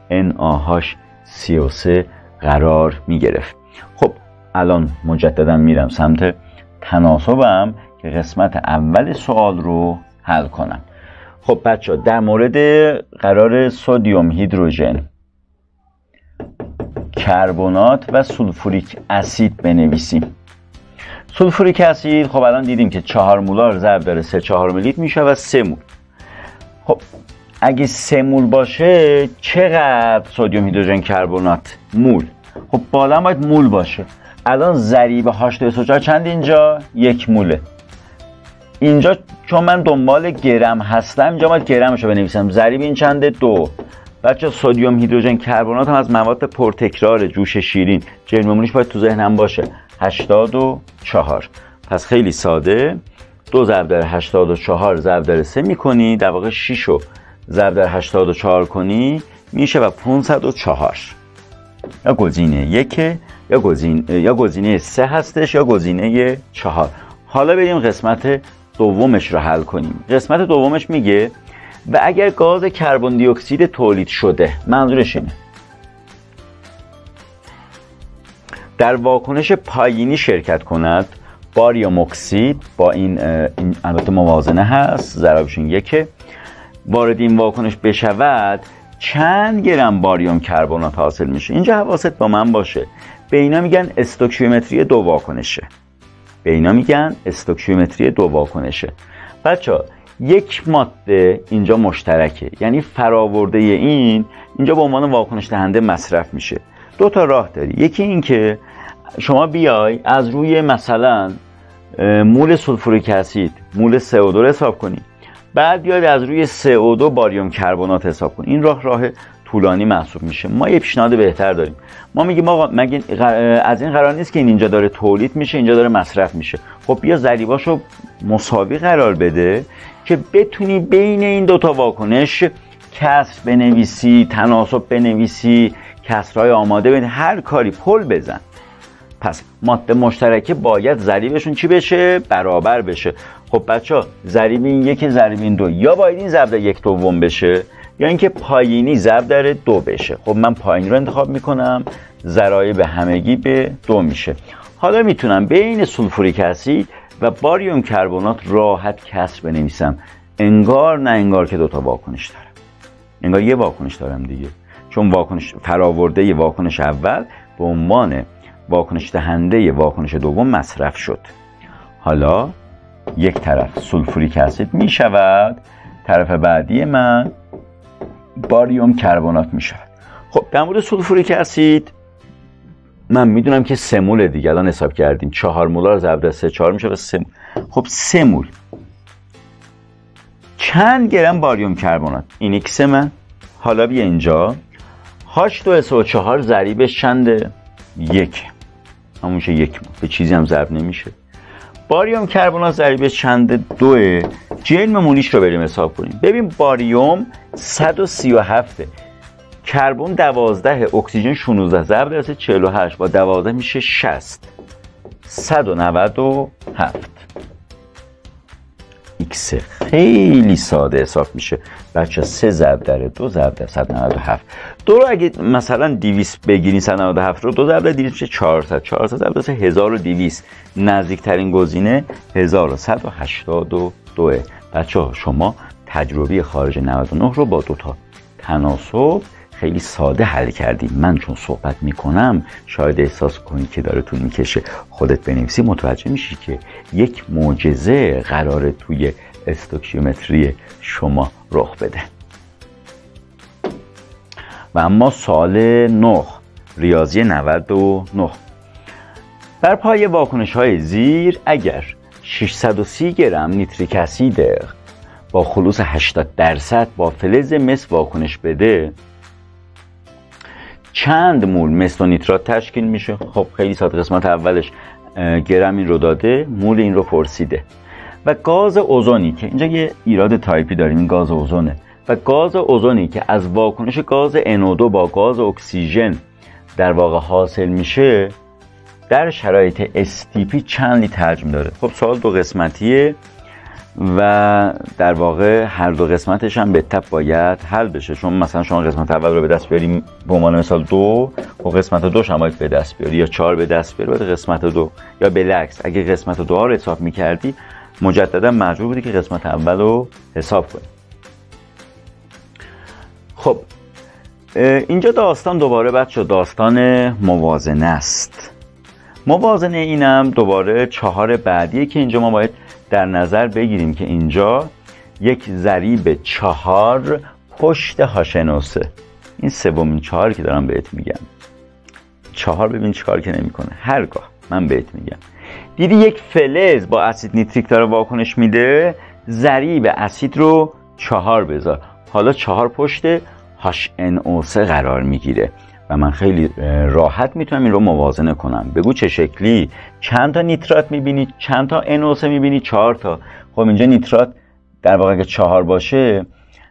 NaHCO3 قرار میگرفت. خب الان مجددا میرم سمت تناسبم که قسمت اول سوال رو حل کنم. خب بچه در مورد قرار سدیم هیدروژن کربنات و سولفوریک اسید بنویسیم. سولفوریک اسید خب الان دیدیم که 4 مولار ضرب داره 3/4 لیتر میشه و 3 مول. خب اگه 3 مول باشه چقدر سدیم هیدروژن کربنات؟ مول. خب بالا باید مول باشه. الان ضریب H2SO4 چند اینجا؟ 1 موله. اینجا چون من دنبال گرم هستم اینجا باید گرمش رو بنویسم. ضریب این چنده؟ 2. بچه سدیم هیدروژن کربنات هم از مواد پرتکرار جوش شیرین، جرم مونیش باید تو ذهنم باشه. 84. پس خیلی ساده 2 ضرب در 84 ضرب در 3 میکنی، در واقع 6 رو ضرب در 84 کنی میشه و 504. یا گزینه 1 یا گزینه 3 هستش یا گزینه 4. حالا بریم قسمت دومش رو حل کنیم. قسمت دومش میگه و اگر گاز کربن دی اکسید تولید شده، منظورش اینه در واکنش پایینی شرکت کند، باریوم اکسید با این البته موازنه هست، ضربشون 1، وارد این واکنش بشود چند گرم باریوم کربنات حاصل میشه. اینجا حواست با من باشه، به اینا میگن استوکیومتری دو واکنشه. بچه‌ها یک ماده اینجا مشترکه، یعنی فرآورده این اینجا به عنوان واکنش دهنده مصرف میشه. 2 تا راه داری. یکی این که شما بیای از روی مثلا مول سولفوریک اسید مول CO2 رو حساب کنی، بعد بیاید از روی CO2 باریوم کربنات حساب کنی. این راه طولانی محسوب میشه. ما یه پیشنهاد بهتر داریم. ما میگیم آقا مگه از این قرار نیست که این اینجا داره تولید میشه اینجا داره مصرف میشه؟ خب بیا ضریباشو مساوی قرار بده که بتونی بین این 2 تا واکنش کسر بنویسی، تناسب بنویسی، کسرهای آماده بنویسی، هر کاری پل بزن. پس ماده مشترکه باید ضریبشون چی بشه؟ برابر بشه. خب بچه‌ها ضریب این 1 ضریب این 2 یا باید این ضرب در 1/2 بشه یا اینکه پایینی ضرب در 2 بشه. خب من پایینی رو انتخاب میکنم، ضرایب همگی به 2 میشه. حالا میتونم بین سولفوریک اسید و باریوم کربنات راحت کسر بنویسم. انگار نه انگار که 2 تا واکنش دارم. انگار یه واکنش دارم دیگه، چون واکنش فرآورده ی واکنش اول به عنوان واکنش دهنده واکنش دوم مصرف شد. حالا یک طرف سولفوریک اسید می شود، طرف بعدی من باریوم کربنات می شود. خب در مورد سولفوریک اسید من میدونم که 3 مول دیگه، الان حساب کردیم 4 مولار ضرب در 3/4 میشه و 3 مول. خب 3 مول چند گرم باریوم کربنات؟ این ایکس من. حالا بیا اینجا H2SO4 ضریبش چنده؟ 1. همون میشه 1 مول. به چیزی هم ضرب نمیشه. باریوم کربنات ضریبش چنده؟ 2. جرم مونیش رو بریم حساب کنیم. ببین باریوم 137، کربن 12، اکسیژن 16 ضرب در 48 با 12 میشه 60. 197. ایکس خیلی ساده حساب میشه بچه. 3 ضرب در 2 ضرب در 197. 2 رو اگه مثلا 200 بگیرین 197 رو 2 ضرب در 200 میشه 400. 400 ضرب در 1200. نزدیکترین گزینه 1182. بچه ها شما تجربه خارج 99 رو با 2 تا تناسب خیلی ساده حل کردیم. من چون صحبت میکنم شاید احساس کنی که داره طول میکشه، خودت بنویسی متوجه میشی که یک معجزه قراره توی استوکیومتری شما رخ بده. و اما سوال 9 ریاضی 99. بر پایه واکنش های زیر اگر 630 گرم نیتریک اسید با خلوص 80% با فلز مس واکنش بده چند مول مس و نیترات تشکیل میشه؟ خب خیلی ساده. قسمت اولش گرم این رو داده، مول این رو پرسیده. و گاز اوزونی که اینجا یه ایراد تایپی داریم، این گاز اوزونه، و گاز اوزونی که از واکنش گاز NO2 با گاز اکسیژن در واقع حاصل میشه در شرایط STP چند لیتر حجم داره؟ خب سوال 2 قسمتیه و در واقع هر 2 قسمتش هم به تپ باید حل بشه. چون مثلا شما قسمت اول رو به دست بیاریم به عنوان مثال 2 و قسمت 2 هم باید به دست بیاری، یا 4 به دست بیاری بعد قسمت 2، یا بالعکس اگه قسمت 2 رو حساب میکردی مجددا مجبور بودی که قسمت اول رو حساب کنی. خب اینجا داستان دوباره بچه داستان موازنه است. موازنه اینم دوباره 4 بعدیه که اینجا ما باید در نظر بگیریم که اینجا یک ضریب 4 پشت هاشنوسه. این سومین 4 که دارم بهت میگم. 4 ببین چیکار که نمیکنه. هرگاه من بهت میگم دیدی یک فلز با اسید نیتریک داره واکنش میده، ضریب اسید رو 4 بذار. حالا 4 پشت HNO3 قرار میگیره و من خیلی راحت میتونم این رو موازنه کنم. بگو چه شکلی؟ چند تا نیترات میبینی؟ چند تا NO3 میبینی؟ 4 تا. خب اینجا نیترات در واقع اگه 4 باشه،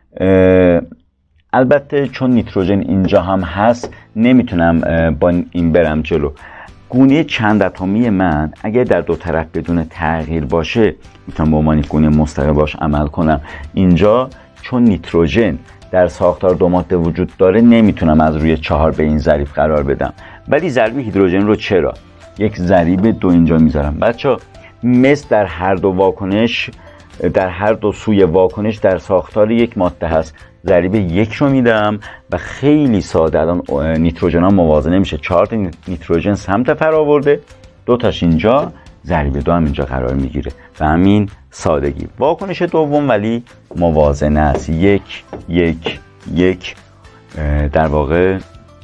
البته چون نیتروژن اینجا هم هست نمیتونم با این برم جلو. گونه چند اتمی من اگه در دو طرف بدون تغییر باشه میتونم به عنوان گونه مستقل باش عمل کنم. اینجا چون نیتروژن در ساختار دو ماده وجود داره نمیتونم از روی 4 به این ضریب قرار بدم، ولی ضریب هیدروژن رو چرا؟ یک ضریب 2 اینجا میذارم. بچه مثل در هر دو واکنش، در هر دو سوی واکنش در ساختار یک ماده هست، ضریب 1 رو میدم و خیلی ساده الان نیتروژن ها موازنه میشه. 4 تا نیتروژن سمت فراورده، 2 تاش اینجا، ضریب 2 هم اینجا قرار میگیره و همین سادگی. واکنش دوم ولی موازنه است. 1 1 1 در واقع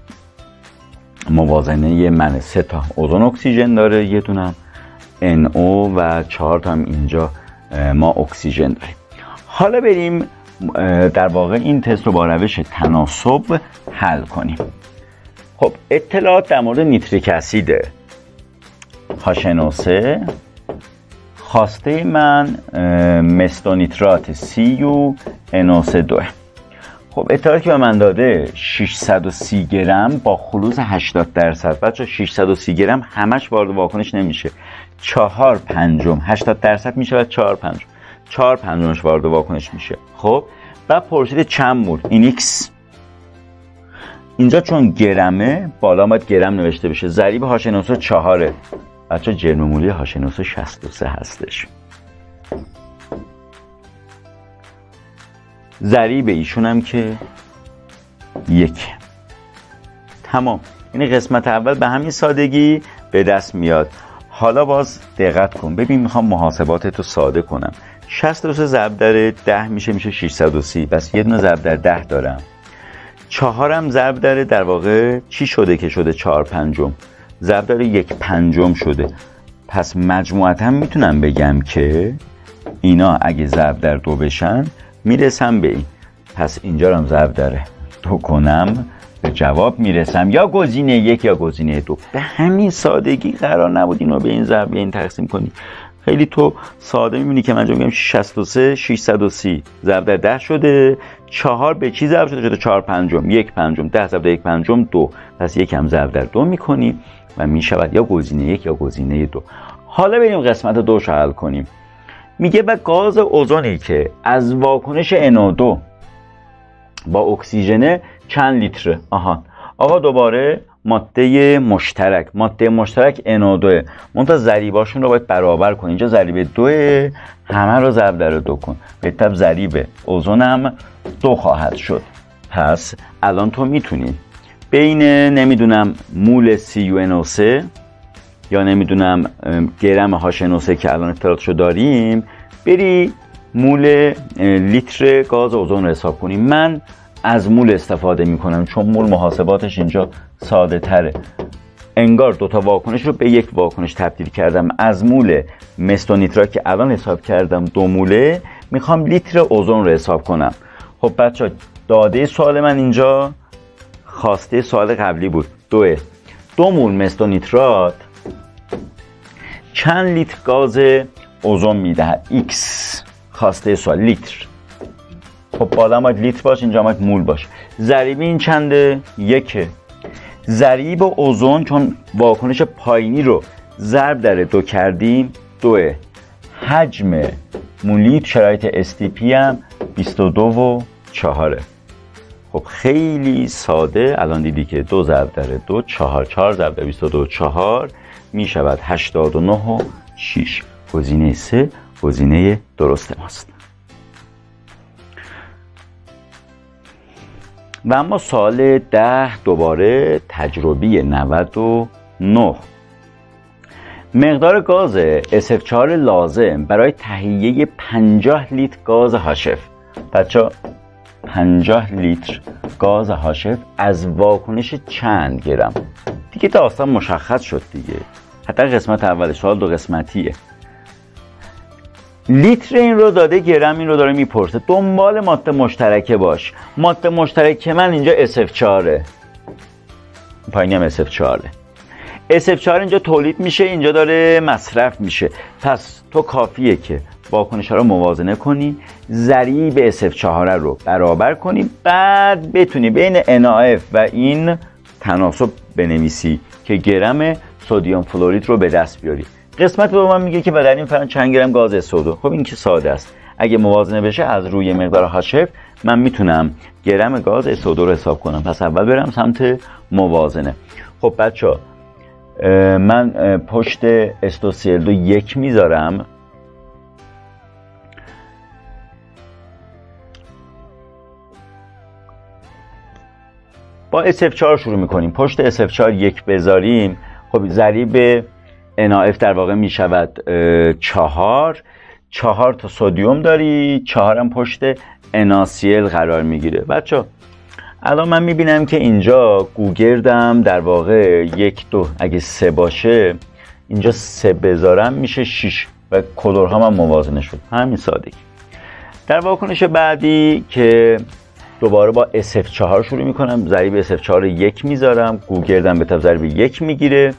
موازنه من 3 تا اوزون اکسیژن داره، یه دونم NO و 4 تا هم اینجا ما اکسیژن داریم. حالا بریم در واقع این تست رو با روش تناسب حل کنیم. خب اطلاعات در مورد نیتریک اسید HNO3، خواسته من مستونیترات CuNO3 خب اطلاعاتی که به من داده 630 گرم با خلوص 80%. بچه 630 گرم همش وارد واکنش نمیشه، 4/5 80% میشه و 4/5 4/5 وارد واکنش میشه. خب بعد پرسید چند مول؟ این X اینجا چون گرمه بالا باید گرم نوشته بشه. ضریب HNO3 4. بچه جرم مولی HNO3 63 هستش. ضریب ایشون هم که 1. تمام. این قسمت اول به همین سادگی به دست میاد. حالا باز دقت کن، ببین میخوام محاسباتتو ساده کنم. 63 ضرب در 10 میشه 630. بس یه دونه ضرب در 10 دارم. 4 هم ضرب در واقع چی شده که شده 4/5؟ ضرب در 1/5 شده. پس مجموعاً میتونم بگم که اینا اگه ضرب در 2 بشن میرسم به این. پس اینجا رو هم ضرب در 2 کنم به جواب میرسم یا گزینه 1 یا گزینه 2. به همین سادگی قرار نبود اینو به این ضرب این تقسیم کنی. خیلی تو ساده میبینی که من میگم 63 630 ضرب در 10 شده. 4 به چی ضرب شده؟ 4/5 1/5 10 ضرب در 1/5 2. پس یک هم ضرب در 2 میکنی و میشود یا گزینه 1 یا گزینه 2. حالا بریم قسمت 2 رو حل کنیم. میگه و گاز اوزونی که از واکنش NO2 با اکسیژن چند لیتره؟ آقا دوباره ماده مشترک NO2 منتها ضریباشون رو باید برابر کن. اینجا ضریب 2 همه رو ضرب در 2 کن، به طب ضریب اوزون هم 2 خواهد شد. پس الان تو میتونی بین نمیدونم مول CuNO3 یا نمیدونم گرم HNO3 که الان اطلاعاتشو داریم بری مول لیتر گاز اوزون رو حساب کنیم. من از مول استفاده میکنم چون مول محاسباتش اینجا ساده تره. انگار دوتا واکنش رو به یک واکنش تبدیل کردم. از مول مستونیترات که الان حساب کردم 2 موله میخوام لیتر اوزون رو حساب کنم. خب بچه داده سوال من اینجا خواسته سوال قبلی بود 2 مول مستونیترات چند لیتر گاز اوزون میدهد؟ X خواسته سوال لیتر. خب بالا باید لیتر باشه، اینجا باید مول باشه. ضریب این چنده؟ 1. ضریب اوزون چون واکنش پایینی رو ضرب در 2 کردیم 2. حجم مولی تو شرایط STP هم 22 و 4. خب خیلی ساده الان دیدی که 2 ضرب در 2 4 ضرب در 22 4 می شود 89 و 6. گزینه 3 گزینه درست ماست. و اما سوال 10 دوباره تجربی 99. مقدار گاز SF4 لازم برای تهیه 50 لیتر گاز هاشف. بچه‌ها 50 لیتر گاز هاشف از واکنش چند گرم؟ دیگه داستان مشخص شد دیگه. حتی قسمت اول سوال دو قسمتیه. لیتر این رو داده، گرم این رو داره میپرسه. دنبال ماده مشترکه باش. ماده مشترک من اینجا SF4، پایینی هم SF4. SF4 اینجا تولید میشه، اینجا داره مصرف میشه. پس تو کافیه که واکنش ها رو موازنه کنی، ضریب SF4 رو برابر کنی، بعد بتونی بین NaF و این تناسب بنویسی که گرم سدیم فلورید رو به دست بیاری. قسمت دوم میگه که در این فرآیند چند گرم گاز SO2. خب این که ساده است. اگه موازنه بشه از روی مقدار هاشف من میتونم گرم گاز SO2 رو حساب کنم. پس اول برم سمت موازنه. خب بچه‌ها من پشت S2CL2 1 میذارم. با SF4 شروع میکنیم. پشت SF4 1 بذاریم. خب ضریب NaF در واقع میشود 4 تا سدیم داری، 4 هم پشت NaCl قرار میگیره. بچه الان من میبینم که اینجا گوگردم در واقع 1 2 اگه 3 باشه اینجا 3 بذارم میشه 6 و کلورها هم موازنه شد. همین سادگی. در واکنش بعدی که دوباره با SF4 شروع میکنم، ضریب SF4 رو 1 میذارم، گوگردم به طب ضریب 1 میگیره.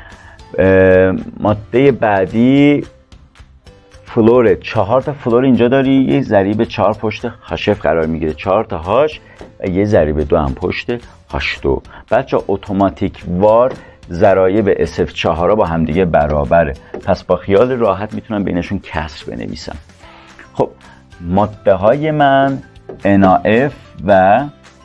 ماده بعدی فلور، 4 تا فلور اینجا داری، یه ضریب 4 پشت هاشف قرار میگیره، 4 تا هاش و یه ضریب 2 هم پشت H2. بچه اتوماتیک وار ضرایب SF4 ها با همدیگه برابره، پس با خیال راحت میتونم بینشون کسر بنویسم. خب ماده های من NaF و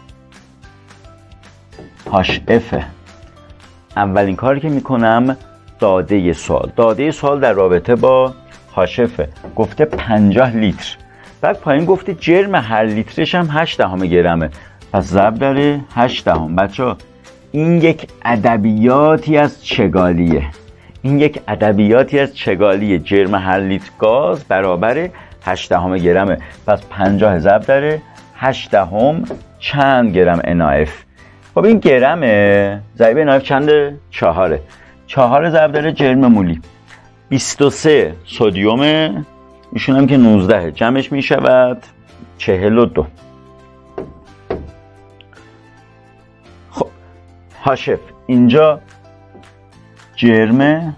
HF. اولین کاری که میکنم داده سوال در رابطه با هاشف گفته 50 لیتر، بعد پایین گفته جرم هر لیترش هم 8 دهم گرمه، پس ضرب داره 8 دهم. بچه این یک ادبیاتی از چگالیه، جرم هر لیتر گاز برابر 8 دهم گرمه، پس 50 ضرب داره 8 دهم چند گرم NaF. خب این گرمه، ضریب NaF چنده؟ 4 ضرب داره جرم مولی 23 سدیمه، ایشون هم که 19 جمعش می شود 42. خب هاشف اینجا جرمه،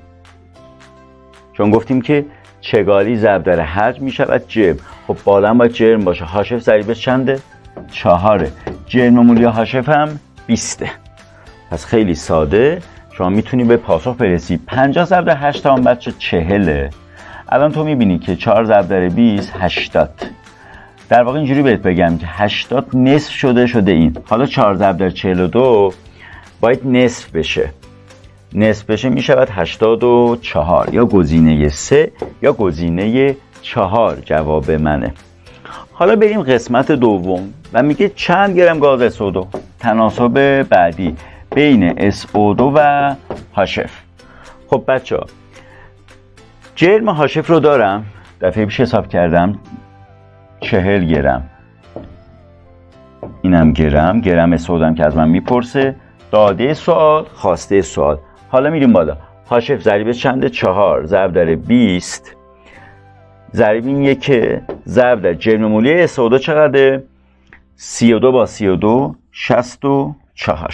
چون گفتیم که چگالی ضرب داره حجم می شود جرم. خب بالا باید جرم باشه. هاشف ضریبش چنده؟ 4. جرم مولی هاشف هم 20. پس خیلی ساده شما میتونی به پاسخ برسی. 50 ضرب در 8 تا هم بچه 40. الان تو میبینی که 4 ضرب در 20 80. در واقع اینجوری بهت بگم که 80 نصف شده این. حالا 4 ضرب در 42 باید نصف بشه میشود 84. یا گزینه 3 یا گزینه 4 جواب منه. حالا بریم قسمت دوم و میگه چند گرم گاز SO2. تناسب بعدی بین SO2 و هاشف. خب بچه ها جرم هاشف رو دارم، دفعه پیش حساب کردم 40 گرم، اینم گرم SO2 هم که از من میپرسه. داده سوال، خواسته سوال. حالا میریم بالا. هاشف ضریبش چنده؟ 4 ضرب در 20 ضریب این که ضرب در جرم مولی SO2 چقدره؟ 32 با 32 64.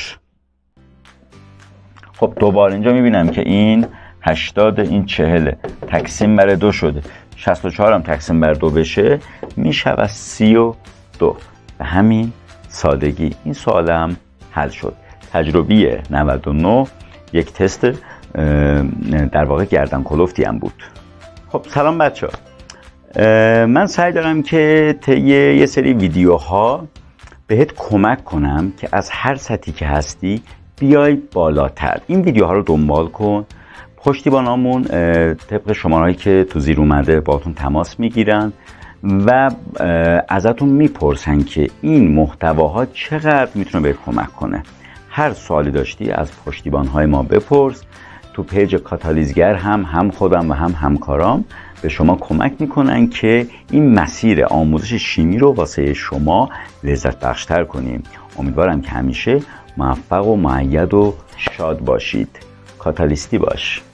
خب دوباره اینجا میبینم که این 80 این 40 تقسیم بر 2 شده، 64 هم تقسیم بر 2 بشه میشود 32. به همین سادگی این سوالم حل شد. تجربی 99 یک تست در واقع گردن کلفتی هم بود. خب سلام بچه ها، من سعی دارم که طی یه سری ویدیوها بهت کمک کنم که از هر سطحی که هستی بیای بالاتر. این ویدیوها رو دنبال کن. پشتیبانامون طبق شمارهایی که تو زیر اومده باهاتون تماس میگیرن و ازتون میپرسن که این محتواها چقدر میتونه بهت کمک کنه. هر سوالی داشتی از پشتیبانهای ما بپرس تو پیج کاتالیزگر هم خودم و هم همکارام به شما کمک میکنن که این مسیر آموزش شیمی رو واسه شما لذت بخشتر کنیم. امیدوارم که همیشه موفق و مؤید و شاد باشید. کاتالیستی باش.